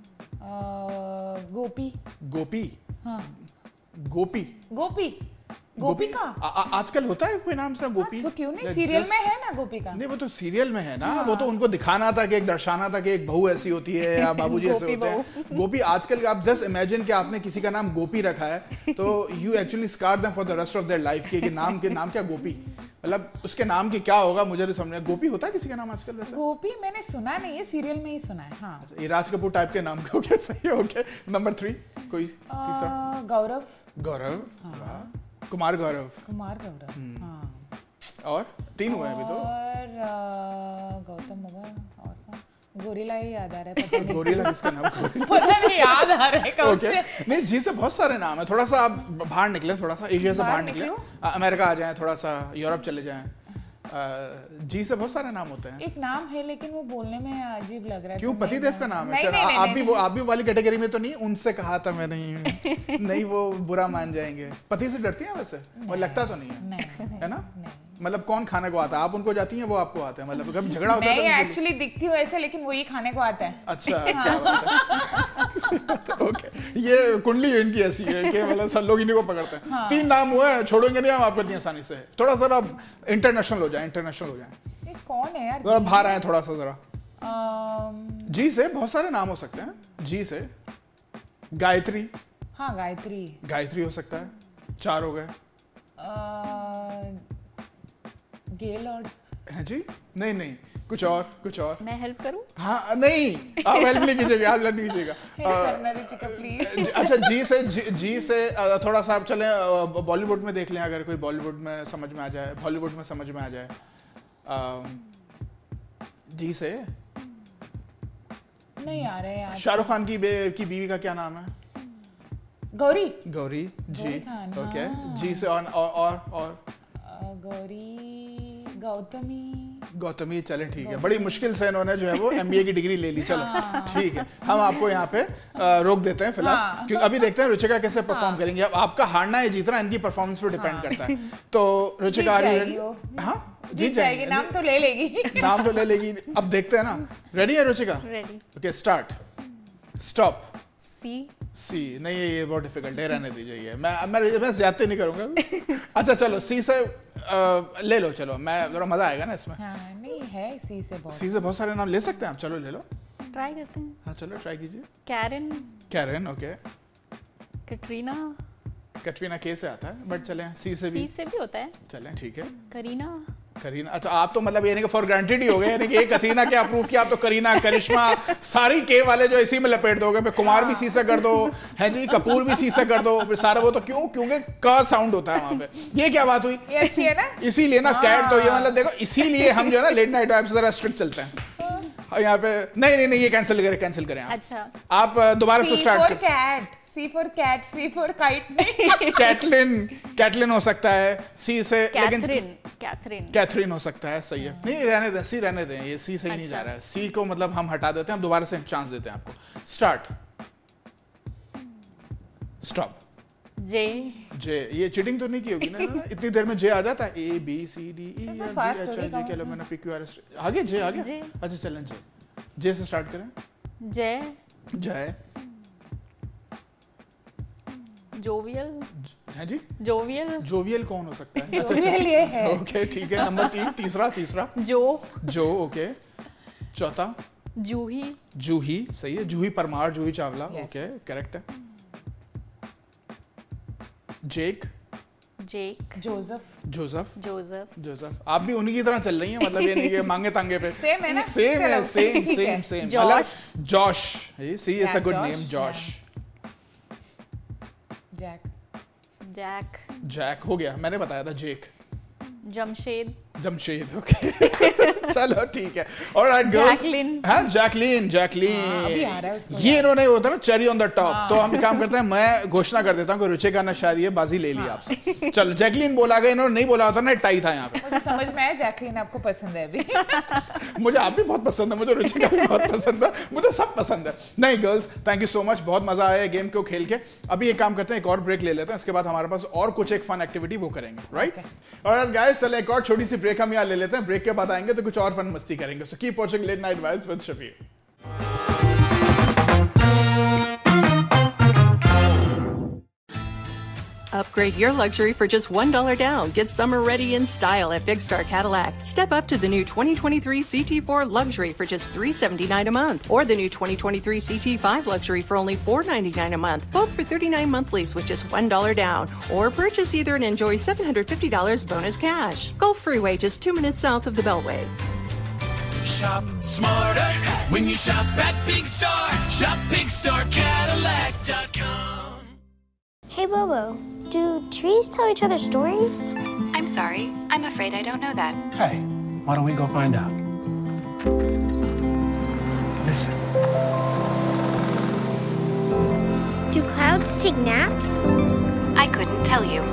गोपिका। आजकल होता है कोई नाम से गोपी? तो क्यों नहीं, सीरियल में है ना गोपिका। नहीं वो तो सीरियल में है ना। हाँ। वो तो उनको दिखाना था कि एक दर्शाना था कि एक बहू ऐसी होती है या बाबूजी ऐसे होते हैं। गोपी आजकल आप जस्ट इमेजिन कि आपने किसी का नाम गोपी रखा है तो you actually scar them for the rest of their life कि नाम क्या गोपी, मतलब उसके नाम की क्या होगा मुझे नहीं समझ। गोपी होता है किसी का नाम आजकल वैसे? गोपी मैंने सुना नहीं है, सीरियल में ही सुना है। हाँ ये राज कपूर टाइप के नाम का सही है। ओके नंबर 3 कोई तीसरा? गौरव। कुमार गौरव। हाँ। और 3 हुए अभी तो। और गौतम होगा, और गोरिल्ला ही याद आ रहा है, पता नहीं। गोरिल्ला किसका नाम? पता नहीं, याद आ रहा है कब से। नहीं जी से बहुत सारे नाम है। थोड़ा सा आप बाहर निकले, थोड़ा सा एशिया से बाहर निकले, अमेरिका आ जाएं, थोड़ा सा यूरोप चले जाएं। जी से बहुत सारे नाम होते हैं। एक नाम है लेकिन वो बोलने में अजीब लग रहा है। क्यों? पतिदेव का नाम है? आप भी वाली कैटेगरी में तो नहीं? उनसे कहा था मैं नहीं वो बुरा मान जाएंगे। पति से डरती हैं वैसे? और लगता तो नहीं है ना? मतलब कौन खाने को आता है? आप उनको जाती हैं, वो आपको आते हैं? मतलब कभी झगड़ा होता है? मैं एक्चुअली दिखती हूँ ऐसे, लेकिन वो ही खाने को आता है। अच्छा क्या बात है। ओके ये कुंडली इनकी ऐसी है कि मतलब सब लोग इन्हीं को पकड़ते हैं। 3 नाम हुए, छोड़ेंगे नहीं हम आपको इतनी आसानी से। थोड़ा सा आप इंटरनेशनल हो जाए। कौन है यार? जरा बाहर आए थोड़ा सा जरा। जी से बहुत सारे नाम हो सकते हैं। जी से गायत्री। हाँ गायत्री हो सकता है। 4 हो गए। गेलॉर्ड है जी? नहीं कुछ और। मैं हेल्प करूं? हाँ नहीं आप हेल्प नहीं कीजिएगा, आप नहीं कीजिएगा। अच्छा जी से थोड़ा सा आप चले बॉलीवुड में देख लें, अगर कोई बॉलीवुड में समझ में आ जाए, हॉलीवुड में समझ में आ जाए। जी से नहीं आ रहे यार। शाहरुख खान की बीवी का क्या नाम है? गौरी जी। ओके जी से और गौतमी चले ठीक है। बड़ी मुश्किल से इन्होंने जो है वो MBA की डिग्री ले ली। चलो ठीक है, हम आपको यहाँ पे रोक देते हैं फिलहाल, क्योंकि अभी देखते हैं रुचिका कैसे परफॉर्म करेंगे। अब आपका हारना है जीतना इनकी परफॉर्मेंस पे डिपेंड करता है। तो रुचिका आ रही है? हाँ जीत जाएगी। नाम तो ले लेगी। अब देखते हैं ना। रेडी है Ruchika? Ready. Okay start stop. See नहीं ये बहुत डिफिकल्ट है, रहने दीजिए। मैं ज्यादा नहीं करूंगा। अच्छा चलो सी से ले लो। चलो मैं थोड़ा मजा आएगा ना इसमें। हाँ, नहीं है सी से बहुत सारे नाम ले सकते हैं आप। चलो ले लो, ट्राई करते हैं। हाँ चलो ट्राई कीजिए। Karen okay. कैटरीना के से आता है बट चले सी से भी होता है। चलें ठीक है। करीना करीना, अच्छा आप तो मतलब यानी कि फॉर ग्रांटेड ही हो गए, यानी कि एक कतरीना के अप्रूव किया, आप तो करीना, करिश्मा, सारी के वाले जो इसी में लपेट दोगे, फिर कुमार भी सी से कर दो, है जी, कपूर भी सी से कर दो, फिर सारा वो तो क्यों, क्योंकि का साउंड होता है वहां पे। ये क्या बात हुई, ये अच्छी है ना, इसीलिए ना कैट, तो ये मतलब देखो, इसीलिए हम जो है ना लेट नाइट वाइब्स जरा स्ट्रिक्ट चलते हैं यहाँ पे। नहीं ये कैंसिल करें आप। अच्छा आप दोबारा से स्टार्ट कर। C for cat, C for kite नहीं। कैटलिन हो सकता है सी से, लेकिन कैथरीन हो सकता है, सही है। नहीं रहने दें, सी रहने दें, ये सी से ही नहीं जा रहा है। सी को मतलब हम हटा देते हैं, हम दोबारा से चांस देते हैं आपको। Start, stop. जे, ये चीटिंग तो नहीं की होगी ना? इतनी देर में जे आ जाता है, A B C D E F G H I J K L M N O P Q R S T, आगे जे आ गया। अच्छा चलें, जे से स्टार्ट करें। जय जोवियल, है जी, जोवियल कौन हो सकता है? जोवियल ये है। ओके ठीक है, नंबर 3, तीसरा जो ओके, चौथा जूही, सही है, जूही परमार, जूही चावला, ओके करेक्ट है। जेक, जोसेफ, आप भी उन्हीं की तरह चल रही हैं, मतलब ये नहीं कि मांगे तांगे पे। सेम है ना? Same. Josh, see it's a good name, Josh. Jack हो गया, मैंने बताया था जेक। जमशेद ओके चलो ठीक है। ऑलराइट गर्ल्स, हाँ जैकलीन ये इन्होंने होता ना चेरी ऑन द टॉप। तो हम काम करते हैं, मैं घोषणा कर देता हूँ कि रुचिका ने शायद ये बाजी ले ली आपसे। चलो जैकलीन बोला गया, इन्होंने नहीं बोला होता ना, टाई था यहाँ पे। मुझे समझ में आया जैकलीन आपको पसंद है अभी। मुझे आप भी बहुत पसंद है, मुझे रुचिका भी बहुत पसंद है, मुझे सब पसंद है। नहीं girls, thank you so much, बहुत मजा आया गेम को खेल के। अभी एक काम करते हैं, एक और ब्रेक ले लेते हैं, इसके बाद हमारे पास और कुछ एक फन एक्टिविटी वो करेंगे, राइट? ऑलराइट गाइस, चलो एक और छोटी सी ब्रेक हम यहाँ ले लेते हैं। ब्रेक के बाद आएंगे तो कुछ और फन मस्ती करेंगे। So keep watching late night vibes with Shabir. Upgrade your luxury for just $1 down. Get summer ready in style at Big Star Cadillac. Step up to the new 2023 CT4 Luxury for just $379 a month, or the new 2023 CT5 Luxury for only $499 a month, both for 39 monthlies with just $1 down. Or purchase either and enjoy $750 bonus cash. Gulf Freeway, just 2 minutes south of the Beltway. Shop smarter when you shop at Big Star. Shop BigStarCadillac.com. Hey Bobo, do trees tell each other stories? I'm sorry. I'm afraid I don't know that. Hey, why don't we go find out? Listen. Do clouds take naps? I couldn't tell you.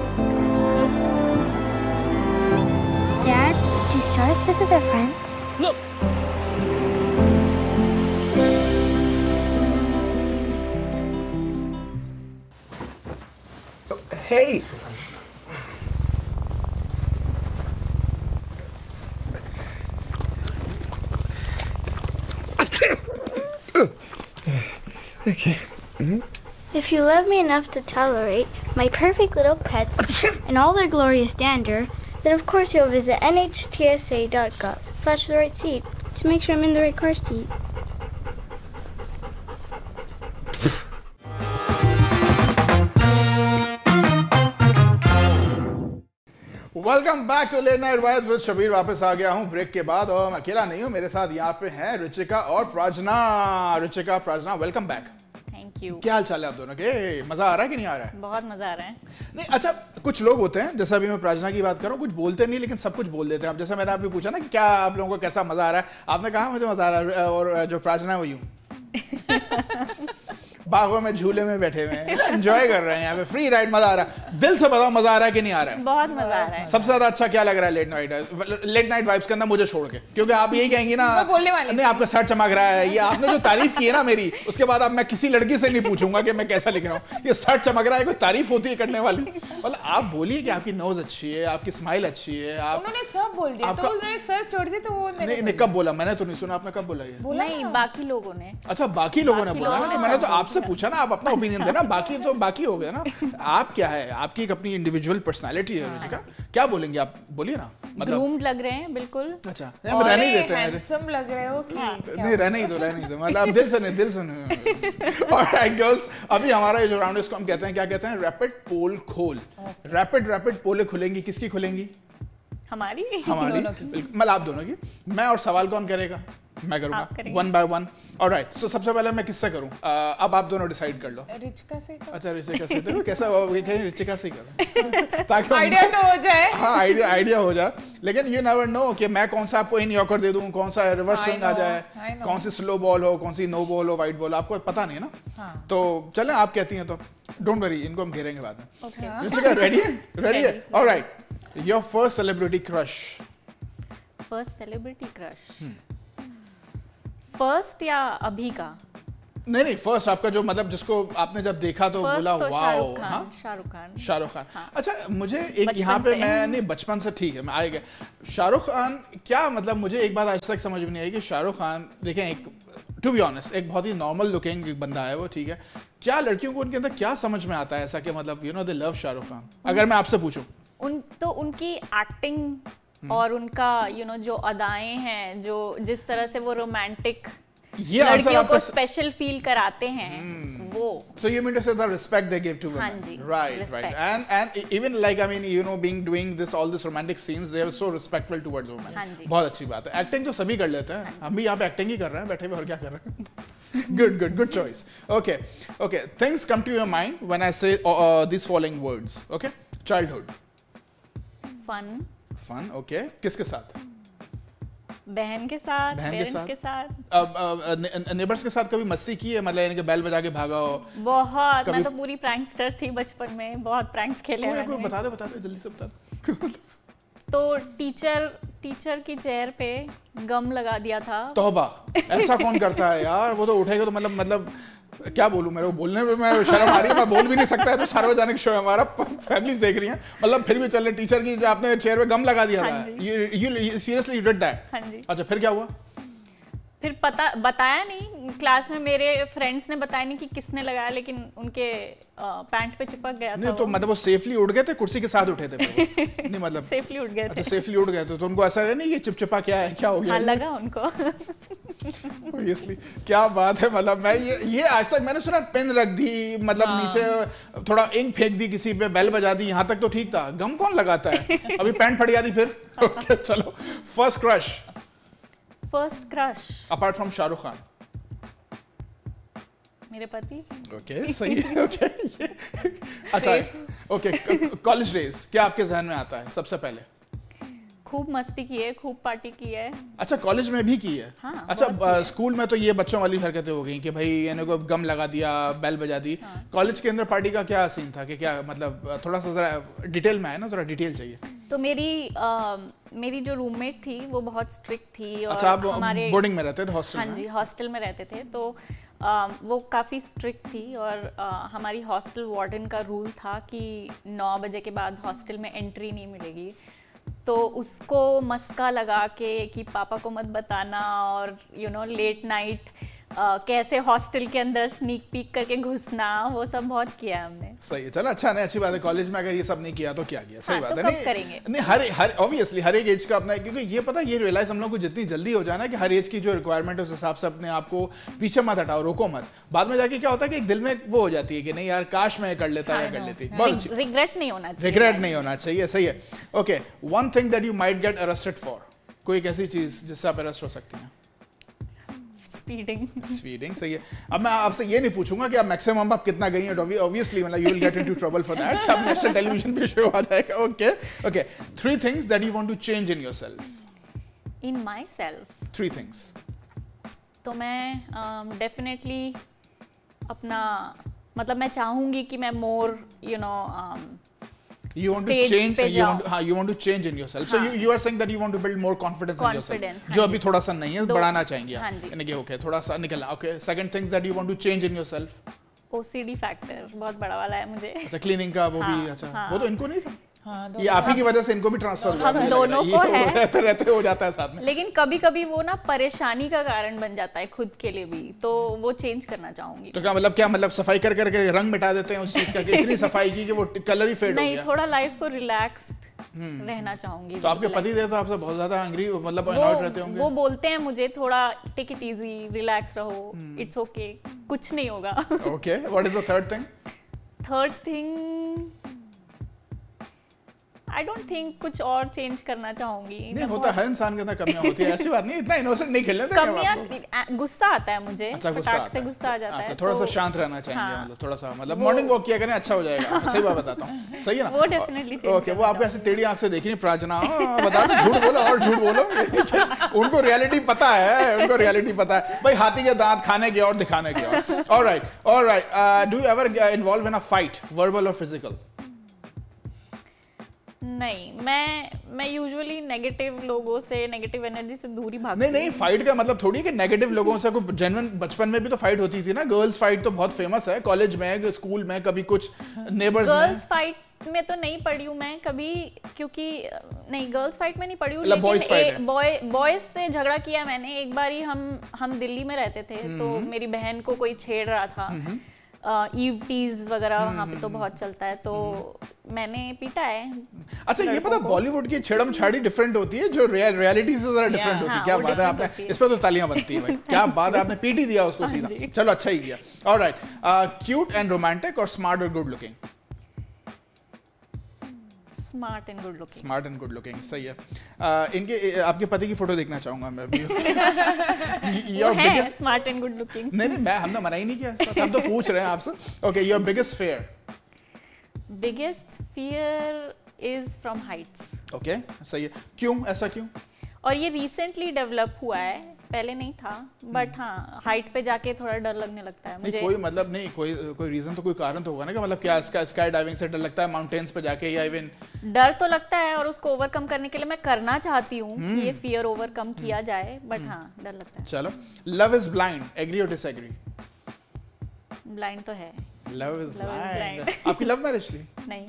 Dad, do stars visit their friends? Look! Hey! Okay. If you love me enough to tolerate my perfect little pets and all their glorious dander, then of course you'll visit nhtsa.gov/the right seat to make sure I'm in the right car seat. Welcome back to late night vibes with Shabir. वापस आ गया हूं break के बाद, और मैं अकेला नहीं हूं, मेरे साथ यहाँ पे हैं रुचिका और Prajna. Ruchika, Prajna, welcome back. Thank you. क्या हाल चाल है आप दोनों के? मजा आ रहा है कि नहीं आ रहा है? बहुत मजा आ रहा है। नहीं अच्छा, कुछ लोग होते हैं, जैसा अभी मैं प्राजना की बात कर रहा हूँ, कुछ बोलते नहीं लेकिन सब कुछ बोल देते हैं। अब जैसा मैंने आपको पूछा ना कि क्या आप लोगों को कैसा मजा आ रहा है, आपने कहा मुझे मजा आ रहा है, और जो प्राजना है वो यूं बागों में झूले में बैठे हुए हैं, एंजॉय कर रहे हैं, यहाँ पे फ्री राइड, मजा आ रहा है। दिल से बताओ, मजा आ रहा है कि नहीं आ रहा है? बहुत मजा आ रहा है। सबसे ज्यादा अच्छा क्या लग रहा है लेट नाइट वाइब्स के अंदर, मुझे छोड़ के? क्योंकि आप यही कहेंगी ना, बोलने वाली नहीं आपका सर चमक रहा है, ये आपने जो तारीफ की है ना मेरी, उसके बाद अब मैं किसी लड़की से नहीं पूछूंगा कि मैं कैसा लिख रहा हूँ। ये सर चमक रहा है, कोई तारीफ होती है करने वाली? मतलब आप बोलिए कि आपकी नोज अच्छी है, आपकी स्माइल अच्छी है। उन्होंने सब बोल दिया, तो उन्होंने सर छोड़ दिया, तो वो नहीं कब बोला? मैंने तो नहीं सुना, आपने कब बोला ये? नहीं, बाकी लोगों ने। अच्छा, बाकी लोगों ने बोला ना, तो मैंने तो आपसे पूछा ना, आप अपना ओपिनियन देना, बाकी तो बाकी हो गया ना। आप क्या है, आपकी एक अपनी इंडिविजुअल पर्सनालिटी है रुचिका, क्या बोलेंगे आप? बोलिए ना। मतलब ग्रूम्ड लग रहे हैं बिल्कुल। अच्छा, हम रहने ही देते हैं। हैंडसम लग रहे हो कि नहीं, रहने ही दो। मतलब दिल से नहीं। ऑलराइट गर्ल्स, अभी हमारा ये जो राउंड है इसको हम कहते हैं, क्या कहते हैं? रैपिड पोल खोल। रैपिड पोले खुलेंगी, किसकी खुलेंगी? हमारी बिल्कुल, मतलब आप दोनों की। मैं और सवाल कौन करेगा? मैं करूंगा, one by one. Alright, so सबसे पहले मैं किससे करूं? अब आप दोनों डिसाइड कर लो। रिचिका से करो। अच्छा, रिचिका से। देखो कैसा कहीं रिचिका से करो ताकि आइडिया तो हो जाए। हाँ, आइडिया हो जाए, लेकिन यू नेवर नो कि मैं कौन सा आपको इन यॉर्कर दे दूं, कौन सा रिवर्स स्विंग आ जाए, कौन सी स्लो बॉल हो, कौन सी नो बॉल हो, वाइट बॉल, आपको पता नहीं है ना। तो चलें, आप कहती हैं तो डोंट वरी, इनको हम घेरेंगे बाद में। रिचिका रेडी है? रेडी है? Alright, your first celebrity crush. First celebrity crush first या अभी का? नहीं, फर्स्ट आपका जो, मतलब जिसको आपने जब देखा तो बोला वाओ। हाँ, शाहरुख खान। हाँ। अच्छा, मुझे एक यहाँ पे मैं नहीं, बचपन से ठीक है, मैं आ गया शाहरुख खान। क्या मतलब, मुझे एक बात आज तक समझ में नहीं आई कि शाहरुख खान, देखें, एक टू बी ऑनेस्ट एक बहुत ही नॉर्मल लुकिंग बंदा है वो, ठीक है, क्या लड़कियों को उनके अंदर क्या समझ में आता है ऐसा कि मतलब you know they love Shahrukh Khan? अगर मैं आपसे पूछूं तो उनकी एक्टिंग और उनका जो अदाएं हैं, जो जिस तरह से वो रोमांटिक लड़कियों को स्पेशल फील कराते हैं, वो। So you mean to say the respect they give to women? Right. And even like, I mean, you know, doing all this romantic scenes, they are so respectful towards women. बहुत अच्छी बात है। Acting तो सभी कर लेते हैं, हम भी यहाँ पे एक्टिंग ही कर रहे हैं बैठे हुए, और क्या कर रहे हैं? Good choice. Okay. Things come to your mind when I say these following words. Okay. Childhood. Fun. Okay. किसके साथ? बहन के साथ, पेरेंट्स के साथ। नेबर्स के साथ कभी मस्ती की है? मतलब इनके बैल बजा के भागा हो? बहुत। मैं तो पूरी प्रैंकस्टर थी बचपन में, बहुत प्रैंक्स खेले हैं। कोई बता दे जल्दी से बता दे। तो टीचर की चेयर पे गम लगा दिया था। तौबा, ऐसा कौन करता है यार? वो तो उठेगा तो मतलब क्या बोलूं, मेरे को बोलने में मैं शर्म आ रही है, मैं बोल भी नहीं सकता है। तो सार्वजनिक शो है हमारा, फैमिलीज देख रही हैं, मतलब फिर भी चल रहे। टीचर की आपने चेयर पे गम लगा दिया था, you seriously you did that? हाँ जी। अच्छा, फिर क्या हुआ? फिर बताया नहीं, क्लास में मेरे फ्रेंड्स ने बताया नहीं कि किसने लगाया, लेकिन उनके पैंट पे चिपक गया था। नहीं तो मतलब वो सेफली उड़ गए थे, कुर्सी के साथ उठे थे? नहीं मतलब सेफली उड़ गए थे। अच्छा, सेफली उड़ गए थे, तो उनको ऐसा नहीं कि चिपचिपा क्या है, क्या हो गया? हाँ, लगा उनको। Obviously, क्या बात है। मतलब मैं ये आज तक मैंने सुना पेन रख दी, मतलब नीचे थोड़ा इंक फेंक दी किसी पे, बेल बजा दी, यहाँ तक तो ठीक था। गम कौन लगाता है? अभी पैंट फट गया थी फिर। ओके, चलो, first crush apart from Shahrukh Khan? मेरे पति। ओके, सही है। ओके, अच्छा, ओके, कॉलेज डेज क्या आपके जहन में आता है सबसे पहले? खूब मस्ती की है, खूब पार्टी की है। अच्छा, कॉलेज में भी की है? हाँ, अच्छा, स्कूल में तो ये बच्चों वाली हरकतें हो गई कि भाई इन्हें को गम लगा दिया, बेल बजा दी। कॉलेज के अंदर पार्टी का क्या सीन था कि क्या मतलब, थोड़ा सा जरा डिटेल में आए ना, थोड़ा डिटेल चाहिए। तो मेरी जो रूममेट थी वो बहुत स्ट्रिक्ट थी। और अच्छा, आप बोर्डिंग में रहते थे, हॉस्टल में? हाँ जी, हॉस्टल में रहते थे। तो वो काफ़ी स्ट्रिक्ट थी, और हमारी हॉस्टल वार्डन का रूल था कि 9 बजे के बाद हॉस्टल में एंट्री नहीं मिलेगी। तो उसको मस्का लगा के कि पापा को मत बताना, और लेट नाइट कैसे हॉस्टल के अंदर स्नीक पीक करके घुसना, वो सब बहुत किया हमने। सही है, चलो, अच्छा नहीं, अच्छी बात है। कॉलेज में अगर ये सब नहीं किया तो क्या किया? सही बात है। नहीं करेंगे नहीं, हर ऑब्वियसली हर एक एज का अपना, क्योंकि ये पता, ये रियलाइज हम लोग को जितनी जल्दी हो जाए ना कि हर एज की जो रिक्वायरमेंट है उस हिसाब से अपने आप को पीछे मत हटाओ, रोको मत। बाद में जाके क्या होता है कि एक दिल में वो हो जाती है कि नहीं यार, काश मैं कर लेता या कर लेती। बहुत अच्छी, रिग्रेट नहीं होना चाहिए। सही है। Okay, one thing that you might get arrested for. कोई एक ऐसी चीज जिससे आप अरेस्ट हो सकती हैं? स्पीडिंग। सही है। अब मैं आपसे ये नहीं पूछूंगा कि आप मैक्सिमम आप कितना गई हैं, ऑब्वियसली मतलब you will get into trouble for that. अब नेशनल टेलीविजन पे शो आ जाएगा। Okay, 3 things that you want to change in yourself. In myself 3 things. तो मैं डेफिनेटली अपना, मतलब मैं चाहूंगी कि मैं मोर you want to change, you want to change in yourself. So you are saying that you want to build more confidence in yourself, जो अभी थोड़ा सा नहीं है, बढ़ाना चाहेंगे आप, यानी कि ओके, थोड़ा सा निकलना। Okay, second things that you want to change in yourself. OCD factor बहुत बड़ा वाला है मुझे। अच्छा, क्लीनिंग का वो भी? अच्छा, वो तो इनको नहीं था। ये आप ही की वजह से इनको भी ट्रांसफर हुआ। हम दोनों को है, रहते हो जाता है साथ में। लेकिन कभी-कभी वो ना परेशानी का कारण बन जाता है खुद के लिए भी, तो वो चेंज करना चाहूंगी। तो क्या मतलब सफाई कर करके रंग मिटा देते हैं उस चीज का? इतनी सफाई की कि वो कलर ही फेड हो गया। नहीं, थोड़ा लाइफ को रिलैक्स्ड रहना चाहूंगी। तो आपके पति देव तो आपसे बहुत ज्यादा एंग्री, मतलब अनॉयड रहते होंगे? वो बोलते हैं मुझे थोड़ा टेक इट इजी, रिलैक्स रहो, इट्स ओके, कुछ नहीं होगा। Okay, what is the third thing? Third thing I don't think कुछ और चेंज करना चाहूंगी। नहीं होता, हर इंसान के अंदर कमियां होती है, ऐसी बात नहीं, इतना इनोसेंट नहीं खेलने देंगे कमियां, गुस्सा आता है मुझे। अच्छा, गुस्सा आता है, से गुस्सा आ जाता है। थोड़ा सा शांत रहना चाहेंगे, मतलब थोड़ा सा, मतलब मॉर्निंग वॉक किया करें, अच्छा हो जाएगा। सही बात बताता हूँ, सही है ना? वो डेफिनेटली ओके, वो आपको ऐसे टेढ़ी आंख से देखी नहीं प्रार्थना, बता दो, झूठ बोलो और झूठ बोलो। उनको रियलिटी पता है, उनको रियलिटी पता है भाई, हाथी के दांत खाने के और दिखाने के और। Alright, do you ever involve in a fight, verbal और फिजिकल? नहीं, मैं यूजुअली नेगेटिव लोगों से, नेगेटिव एनर्जी से दूर ही भागती हूँ। नहीं, फाइट का मतलब थोड़ी कि नेगेटिव लोगों से कोई जेन्युइन, बचपन में भी तो फाइट होती थी ना, गर्ल्स फाइट तो बहुत फेमस है, कॉलेज में, स्कूल में, कभी कुछ नेबर्स में। गर्ल्स फाइट में तो नहीं पढ़ी हूँ मैं कभी, क्योंकि नहीं, गर्ल्स फाइट में नहीं पढ़ी हूँ, लेकिन बॉयज से झगड़ा किया मैंने। एक बार ही हम दिल्ली में रहते थे, तो मेरी बहन को कोई छेड़ रहा था, ईव टीज वगैरह वहाँ पे तो बहुत चलता है, तो मैंने पीटा है। अच्छा, ये पता बॉलीवुड की छेड़म छाड़ी डिफरेंट होती है, जो रियलिटी से जरा डिफरेंट होती है। क्या बात है, आपने इस पर तो तालियां बनती है भाई, क्या बात है, आपने पीटी दिया उसको सीधा। चलो, अच्छा ही किया। ऑलराइट, क्यूट एंड रोमांटिक और स्मार्ट और good looking? Smart and good looking. Smart and good looking, सही है। इनके, आपके पति की फोटो देखना चाहूंगा मैं भी। Smart and good looking. नहीं, हमने मना ही नहीं किया इस बात, हम तो पूछ रहे हैं आपसे। Okay, your biggest fear? Biggest fear is from heights. Okay, सही है। क्यों, ऐसा क्यों? और ये रिसेंटली डेवलप हुआ है, पहले नहीं था, बट हाँ, हाइट पे जाके थोड़ा डर लगने लगता है मुझे। कोई मतलब नहीं, कोई रीजन तो, कोई कारण तो होगा ना, कि मतलब क्या स्काई डाइविंग से डर लगता है, माउंटेन्स पे जाके, या इवन? डर तो लगता है, और उसको ओवरकम करने के लिए मैं करना चाहती हूँ कि ये फियर ओवरकम किया जाए, बट हाँ, डर लगता है। चलो, लव इज ब्लाइंड, एग्री और डिसएग्री? ब्लाइंड तो है। Love is blind. आपकी लव मैरिज थी?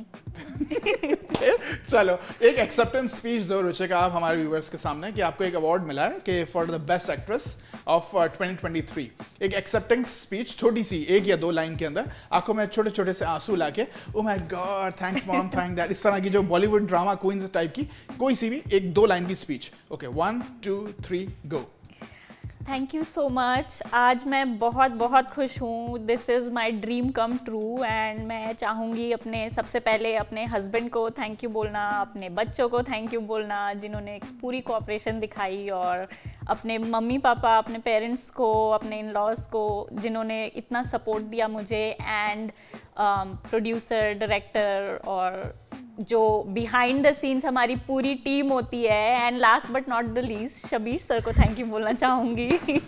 नहीं। चलो, एक एक्सेप्टेंस स्पीच दो रुचिका आप हमारे व्यूअर्स के सामने, कि आपको एक अवार्ड मिला है कि for the best actress of 2023। एक एक्सेप्टेंस स्पीच, छोटी सी, 1 या 2 लाइन के अंदर, आंखों में छोटे छोटे से आंसू लाके, oh my god, thanks mom, thank dad, इस तरह की जो बॉलीवुड ड्रामा क्वींस टाइप की कोई सी भी 1-2 लाइन की speech. Okay, 1 2 3 go. Thank you so much. आज मैं बहुत बहुत खुश हूँ। This is my dream come true, and मैं चाहूँगी अपने, सबसे पहले अपने हस्बैंड को थैंक यू बोलना, अपने बच्चों को थैंक यू बोलना, जिन्होंने पूरी कोऑपरेशन दिखाई, और अपने मम्मी पापा, अपने पेरेंट्स को, अपने इन लॉज को, जिन्होंने इतना सपोर्ट दिया मुझे, एंड प्रोड्यूसर, डायरेक्टर, और जो बिहाइंड द सीन्स हमारी पूरी टीम होती है, and last but not the least Shabir sir को थैंक यू बोलना चाहूंगी।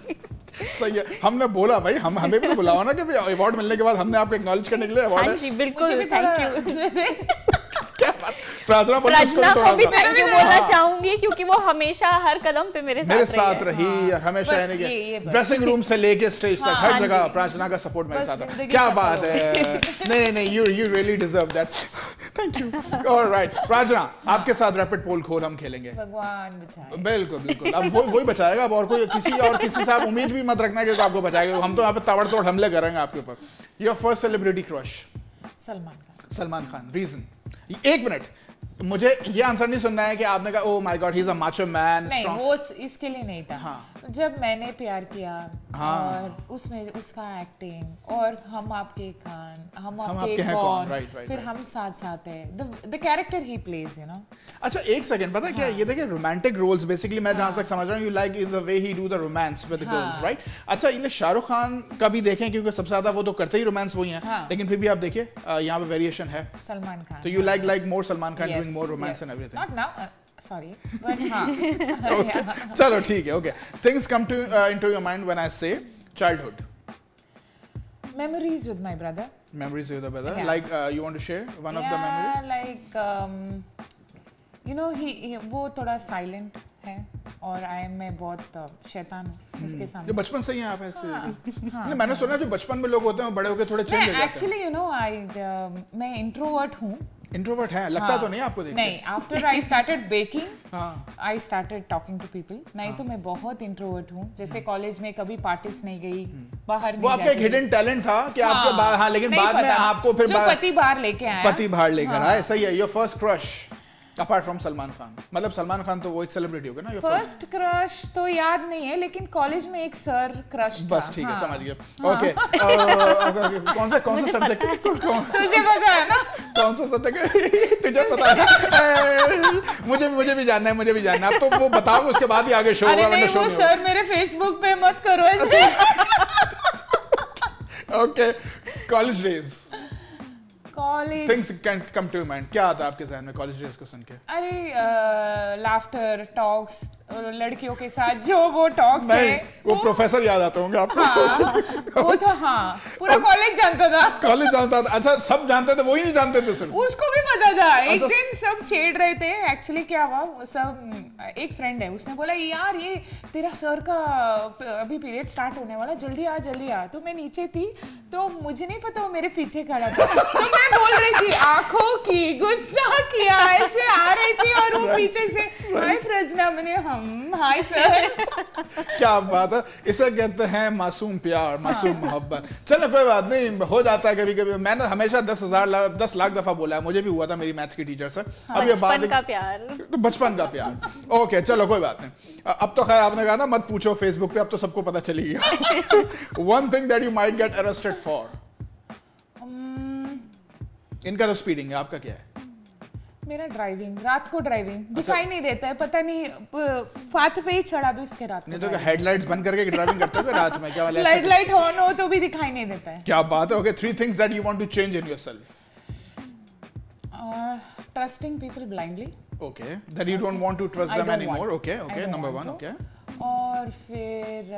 सही है, हमने बोला भाई, हमें भी तो बुलाओ ना, कि अवार्ड मिलने के बाद हमने आपको एक्नॉलेज करने के लिए अवार्ड। हाँ जी, बिल्कुल, थैंक यू। प्रार्थना को भी थैंक यू बोलना चाहूंगी, क्योंकि वो हमेशा हर कदम पे मेरे साथ रही, हमेशा, यानी कि ड्रेसिंग रूम से लेके स्टेज तक, हर जगह प्रार्थना का सपोर्ट मेरे साथ है। क्या बात है, नहीं, you really deserve that, thank you। Alright, Prarthana, आपके साथ रैपिड पोल खोल हम खेलेंगे। भगवान बचाए। बिल्कुल, अब वही बचाएगा, अब और कोई किसी से आप उम्मीद भी मत रखना कि आपको बचाएगा, हम तो यहाँ पे ताबड़तोड़ हमले करेंगे आपके ऊपर। Your first celebrity crush? Salman Khan. Reason? 1 minute, मुझे ये आंसर नहीं सुनना है कि आपने कहा oh my god he is a macho man. नहीं, वो इसके लिए नहीं था। हाँ। जब मैंने प्यार किया, हाँ। और उसमें उसका एक्टिंग, और हम आपके खान, हम आपके कौन, फिर हम साथ हैं, the character he plays, you know. अच्छा, एक सेकंड, पता है क्या, ये देखिए रोमांटिक रोल्स बेसिकली, मैं जहां तक समझ रहा हूँ, you like the way he do the romance with the girls, right? अच्छा, ये शाहरुख खान का भी देखें, क्योंकि सबसे ज्यादा वो तो करते ही रोमांस वही हैं, लेकिन फिर भी आप देखिए यहाँ पे वेरिएशन है। सलमान खान, तो you like more Salman Khan doing more romance and everything. Not now, sorry, but हाँ. Okay, चलो ठीक है, okay. Things come into your mind when I say childhood. Memories with my brother. Memories with your brother. Yeah. Like you want to share one of the memories? Yeah, like you know, he वो थोड़ा silent है, और मैं बहुत शैतान हूँ उसके सामने। जो बचपन से ही आप ऐसे? नहीं, मैंने सुना जो बचपन में लोग होते हैं बड़े होकर थोड़े चेंज हो जाते हैं। Actually, you know, मैं इंट्रोवर्ट हूँ। इंट्रोवर्ट है, लगता तो नहीं आपको देख के? नहीं, after I started baking, I started talking to people. नहीं तो मैं बहुत इंट्रोवर्ट हूँ। जैसे कॉलेज में कभी पार्टीज नहीं गई, बाहर वो आपका एक हिडन टैलेंट था कि आपके हाँ, लेकिन बाद में आपको फिर पति बाहर लेके आया, पति बाहर लेकर आए। सही है। Your first crush? Apart from Salman Khan, मतलब सलमान खान तो वो एक सेलिब्रिटी हो गया ना। फर्स्ट क्रश तो याद नहीं है, लेकिन कॉलेज में एक सर क्रश था। बस ठीक है, समझ गया। ओके, कौन सा सब्जेक्ट तुझे पता है ना? कौन सा सब्जेक्ट तुझे पता है? मुझे भी जानना है। अब तो वो बताओ, उसके बाद ही आगे शो होगा। अरे नहीं, वो सर मेरे फेसबुक पे मत करो ऐसे। Okay, college days, college things can come to mind. क्या आता है आपके ज़हन में कॉलेज डेज को सुन के? अरे लाफ्टर, टॉक्स, लड़कियों के साथ जो वो टॉक्स है, वो प्रोफेसर याद आते होंगे आपको। वो तो हाँ, पूरा कॉलेज जानता था। अच्छा, सब जानते थे, वो ही नहीं जानते थे सिर्फ। उसको भी पता था। एक दिन सब छेड़ रहे थे। एक्चुअली क्या हुआ, सब एक फ्रेंड है, उसने बोला यार ये तेरा सर का अभी पीरियड स्टार्ट होने वाला, जल्दी आ। तो मैं नीचे थी, तो मुझे नहीं पता वो मेरे पीछे खड़ा था। तो मैं बोल रही थी आंखों की गुस्सा किया, ऐसे आ रही थी, और वो पीछे से हाय प्रजना, मैंने हाय सर। क्या बात है, इसे कहते हैं मासूम प्यार, मासूम मोहब्बत। चलो कोई बात नहीं, हो जाता है कभी कभी। मैंने हमेशा 10 लाख दफा बोला है, मुझे भी हुआ था मेरी मैथ्स की टीचर से। अब ये बात बचपन का प्यार। ओके, चलो कोई बात नहीं। अब तो खैर आपने कहा ना मत पूछो फेसबुक पे, अब तो सबको पता चली गया। One thing that you might get arrested for. इनका तो स्पीडिंग है, आपका क्या है? मेरा ड्राइविंग, रात को ड्राइविंग दिखाई नहीं देता है, पता नहीं पाथ पे ही चढ़ा दो इसके रात नहीं तो हेडलाइट्स बंद करके ड्राइविंग करते हो रात में? क्या वाला लाइट ऑन हो तो भी दिखाई नहीं देता है। क्या बात है। Okay, 3 things that you want to change in yourself. Trusting people blindly. Okay, that you don't want to trust them anymore. Okay, number 1। Okay, और फिर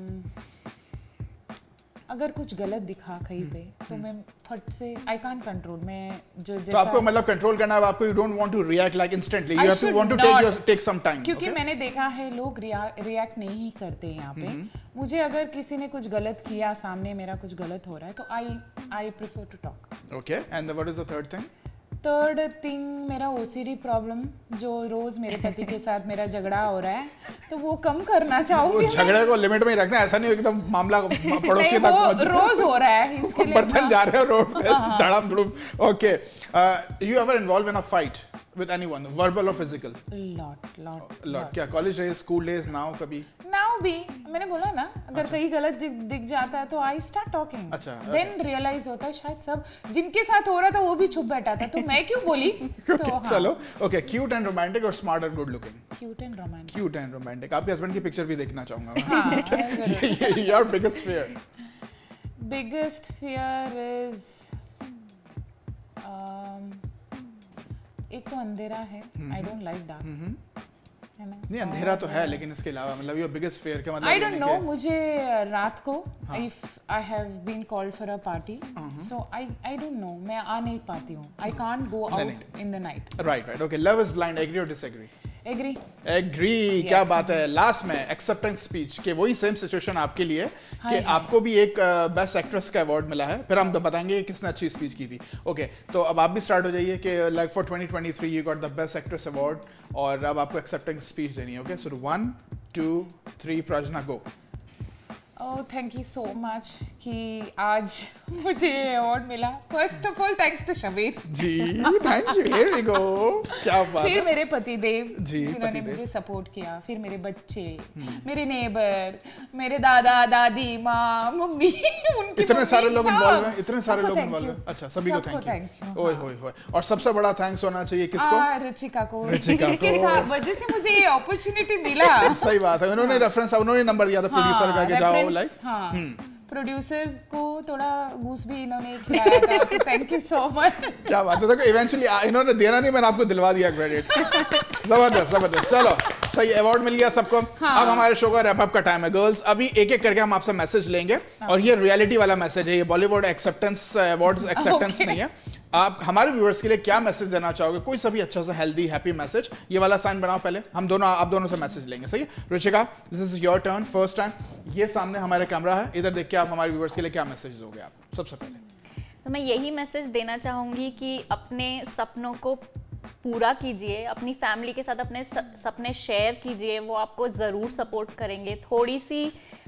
अगर कुछ गलत दिखा कहीं पे तो मैं फट से आई कांट कंट्रोल। मैं जो जैसा तो आपको मतलब कंट्रोल करना है, आपको you don't want to react like instantly, you have to want to take some time. क्योंकि मैंने देखा है लोग रिएक्ट नहीं करते यहाँ पे। मुझे अगर किसी ने कुछ गलत किया, सामने मेरा कुछ गलत हो रहा है, तो I prefer to talk. Okay, and what is the third thing? Third thing मेरा ओसीडी प्रॉब्लम, जो रोज मेरे पति के साथ मेरा झगड़ा हो रहा है, तो वो कम करना चाहूंगी। वो झगड़े को लिमिट में ही रखना है, ऐसा नहीं एकदम मामला पड़ोसी तक पहुंच रोज हो रहा है, इसके लिए बर्तन जा रहे हो रोड पे धड़ाम धड़ूम। Okay, you ever involve in a fight with anyone, verbal or physical? lot. क्या college days, school days, now कभी? नाउ भी मैंने बोला ना, अगर कहीं गलत दिख जाता है तो आई स्टार्ट टॉकिंग। अच्छा, देन रियलाइज होता है शायद सब जिनके साथ हो रहा था वो भी छुप बैठा था, तो मैं क्यों बोली। तो चलो, ओके, क्यूट एंड रोमांटिक और स्मार्ट और good looking? Cute and romantic. आपके हस्बैंड की पिक्चर भी देखना चाहूंगा। Your biggest fear? Biggest fear is एक तो अंधेरा है, आई डोंट लाइक डार्क, है ना? नहीं, अंधेरा तो है, लेकिन इसके अलावा मतलब योर बिगेस्ट फियर का मतलब आई डोंट नो। मुझे रात को if I have been called for a party, so I don't know, मैं आ नहीं पाती हूँ। I can't go out in the night. Right. Okay, love is blind, agree और डिसएग्री? एग्री। Yes. क्या बात है। लास्ट में एक्सेप्टेंस स्पीच के वही सेम सिचुएशन आपके लिए कि आपको भी एक बेस्ट एक्ट्रेस का अवार्ड मिला है, फिर हम बताएंगे किसने अच्छी स्पीच की थी। ओके, तो अब आप भी स्टार्ट हो जाइए कि like for 2023 you got the best actress award, और अब आपको एक्सेप्टेंस स्पीच देनी है। Okay, so 1 2 3 Prajna go. Oh, thank you so much कि आज मुझे ये अवार्ड मिला। First of all thanks to Shabir ji, thank you. Here we go. क्या बात है। फिर मेरे पति देव जी, जिन्होंने मुझे सपोर्ट किया, फिर मेरे बच्चे, मेरे नेबर, मेरे दादा दादी, माँ, मम्मी, उनकी इतने सारे लोग इन्वॉल्व हैं, इतने सारे लोग इन्वॉल्व हैं। अच्छा, सभी को थैंक यू। ओए होए होए। और सबसे बड़ा थैंक्स होना चाहिए किसको? रुचिका को, जिनके वजह से मुझे ये अपॉर्चुनिटी मिला। सही बात है, उन्होंने रेफरेंस, उन्होंने नंबर दिया था प्रोड्यूसर का कि जाओ लाइक। प्रोड्यूसर्स को थोड़ा घूस भी इन्होंने खिलाया था, तो थैंक यू सो मच। क्या बात है। देखो इवेंचुअली इन्होंने देना नहीं, मैंने आपको दिलवा दिया क्रेडिट। जबरदस्त। चलो, सही अवार्ड मिल गया सबको। अब हमारे शो का रैप अप का टाइम है। गर्ल्स, अभी एक एक करके हम आपसे मैसेज लेंगे, और ये रियलिटी वाला मैसेज है, ये बॉलीवुड एक्सेप्टेंस अवार्ड एक्सेप्टेंस नहीं है। आप हमारे व्यूअर्स के लिए क्या मैसेज देना चाहोगे? कोई सा भी अच्छा सा हेल्दी हैप्पी मैसेज। ये वाला साइन बनाओ पहले, आप दोनों से मैसेज लेंगे। सही है Ruchika, this is your turn, first time. ये सामने हमारे कैमरा है, इधर देख के आप हमारे व्यूअर्स के लिए क्या मैसेज दोगे आप सबसे पहले? तो मैं यही मैसेज देना चाहूँगी कि अपने सपनों को पूरा कीजिए, अपनी फैमिली के साथ अपने सपने शेयर कीजिए, वो आपको ज़रूर सपोर्ट करेंगे। थोड़ी सी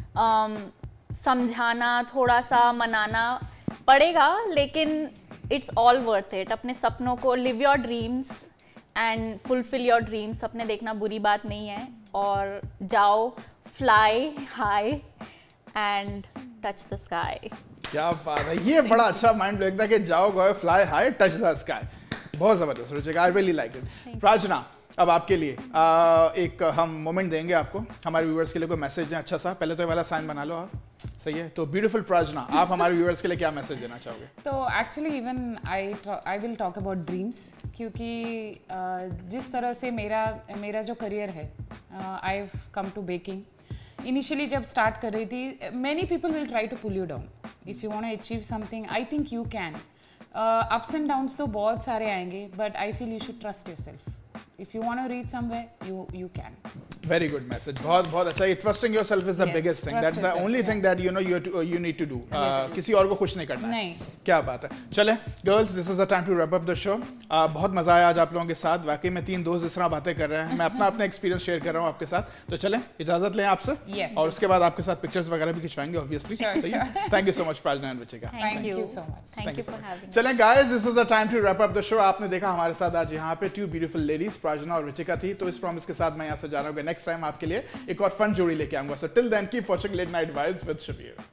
समझाना, थोड़ा सा मनाना पड़ेगा, लेकिन इट्स ऑल वर्थ इट। अपने सपनों को live your dreams, and fulfil your dreams, सपने देखना बुरी बात नहीं है, और जाओ, fly high and touch the sky. क्या बात है, ये बड़ा अच्छा माइंड ब्लोइंग था कि जाओ go fly high touch the sky, बहुत जबरदस्त Ruchika, I really like it. Prarthana, अब आपके लिए एक हम मोमेंट देंगे आपको, हमारे व्यूअर्स के लिए कोई मैसेज दें अच्छा सा, पहले तो ये वाला साइन बना लो आप, सही है? तो ब्यूटीफुल प्रार्थना, आप हमारे व्यूअर्स के लिए क्या मैसेज देना चाहोगे? तो actually even I will talk about dreams, क्योंकि जिस तरह से मेरा जो करियर है, I have come to baking. Initially जब स्टार्ट कर रही थी, many people will try to pull you down. If you want to achieve something, I think you can. Ups and downs तो बहुत सारे आएंगे, but I feel you should trust yourself. If you want to reach somewhere, you can. Very good message. बहुत अच्छा. Trusting yourself is the biggest thing. That's the only thing that you need to do. किसी और को खुश नहीं करना है. नहीं. क्या बात है. चले, girls, this is the time to wrap up the show. बहुत मजा आया आज आप लोगों के साथ. वाकई में 3 दोस्त इस तरह बातें कर रहे हैं. मैं अपना एक्सपीरियंस शेयर कर रहा हूँ आपके साथ. तो चले, इजाजत लें आपसे. Yes. और उसके बाद आपके साथ पिक्चर्स वगैरह भी खिंचवाएंगे, obviously. Sure. Thank you so much, Prajna and Ruchika. Thank you so much. Thank you for having me. चलें guys, this is the time to wrap up the show. आपने देखा हमारे साथ आज यहाँ पे 2 beautiful ladies, प्रार्थना और रुचिका थी. तो इस प्रॉमिस के साथ मैं यहाँ से जा रहा हूँ कि नेक्स्ट टाइम आपके लिए एक और फन जोड़ी लेके आऊंगा. So till then keep watching late night vibes with Shabir.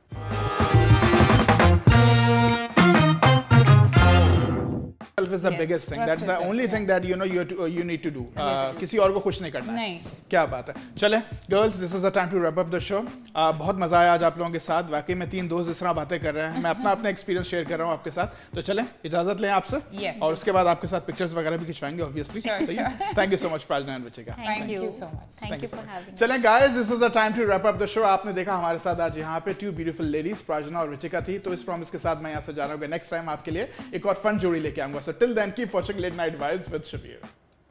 Is the biggest thing. That's the only thing that you need to do. किसी और को खुश नहीं करना है. नहीं. क्या बात है. चले, girls, this is the time to wrap up the show. बहुत मजा आया आज आप लोगों के साथ. वाकई में 3 दोस्त इस तरह बातें कर रहे हैं. मैं अपना एक्सपीरियंस शेयर कर रहा हूँ आपके साथ. तो चले, इजाजत लें आपसे. Yes. और उसके बाद आपके साथ पिक्चर्स वगैरह भी खिंचवाएंगे, obviously. Sure. Thank you so much, Prajna and Ruchika. Thank you so much. Thank you for having me. चलें guys, this is the time to wrap up the show. आपने देखा हमारे साथ आज यहाँ पे 2 beautiful ladies, प्रार्थना और रुचिका थी. तो इस प्रॉमिस के साथ मैं यहाँ से जा रहा हूँ कि नेक्स्ट टाइम आपके लिए एक और फन जोड़ी लेके आऊंगा. So till then keep watching late night vibes with Shabir.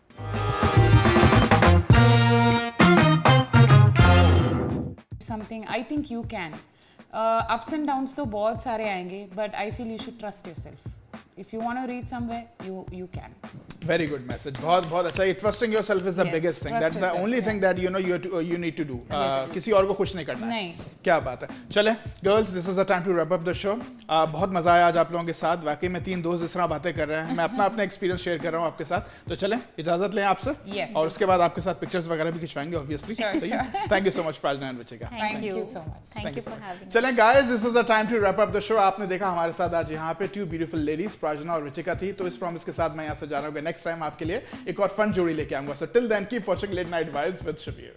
Something, I think you can. Ups and downs तो बहुत सारे आएंगे, but I feel you should trust yourself. If you want to reach somewhere, you can. Very good message. बहुत अच्छा. Trusting yourself is the biggest thing. That's the only thing that you need to do. किसी और को खुश नहीं करना है. नहीं. क्या बात है. चले, girls, this is the time to wrap up the show. बहुत मजा आया आज आप लोगों के साथ. वाकई में 3 दोस्त इस तरह बातें कर रहे हैं. मैं अपना एक्सपीरियंस शेयर कर रहा हूँ आपके साथ. तो चले, इजाजत लें आपसे. Yes. और उसके बाद आपके साथ पिक्चर्स वगैरह भी खिंचवाएंगे, obviously. Sure. Thank you so much, Prajna and Ruchika. Thank you so much. Thank you for having me. चलें guys, this is the time to wrap up the show. आपने देखा हमारे साथ आज यहाँ पे 2 beautiful ladies, प्रार्थना और रुचिका थी. तो इस प्रॉमिस के साथ मैं यहाँ से जा रहा हूँ कि नेक्स्ट टाइम आपके लिए एक और फन जोड़ी लेके आऊंगा. So till then keep watching late night vibes with Shabir.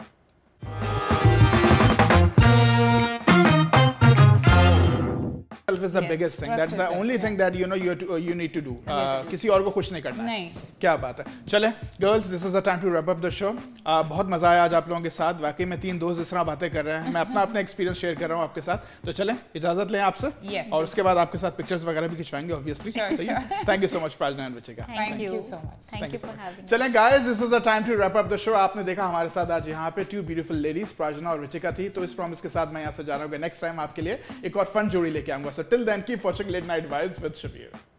Is the biggest thing. That's the only thing that you need to do. किसी और को खुश नहीं करना है. नहीं. क्या बात है. चले, girls, this is the time to wrap up the show. बहुत मजा आया आज आप लोगों के साथ. वाकई में 3 दोस्त इस तरह बातें कर रहे हैं. मैं अपना एक्सपीरियंस शेयर कर रहा हूँ आपके साथ. तो चले, इजाजत लें आपसे. Yes. और उसके बाद आपके साथ पिक्चर्स वगैरह भी खिंचवाएंगे, obviously. Sure. Thank you so much, Prajna and Ruchika. Thank you so much. Thank you for having me. चलें guys, this is the time to wrap up the show. आपने देखा हमारे साथ आज यहाँ पे 2 beautiful ladies, प्रार्थना और रुचिका थी. तो इस प्रॉमिस के साथ मैं यहाँ से जा रहा हूँ कि नेक्स्ट टाइम आपके लिए एक और फन जोड़ी लेके आऊंगा. So till then keep watching late night vibes with Shabir.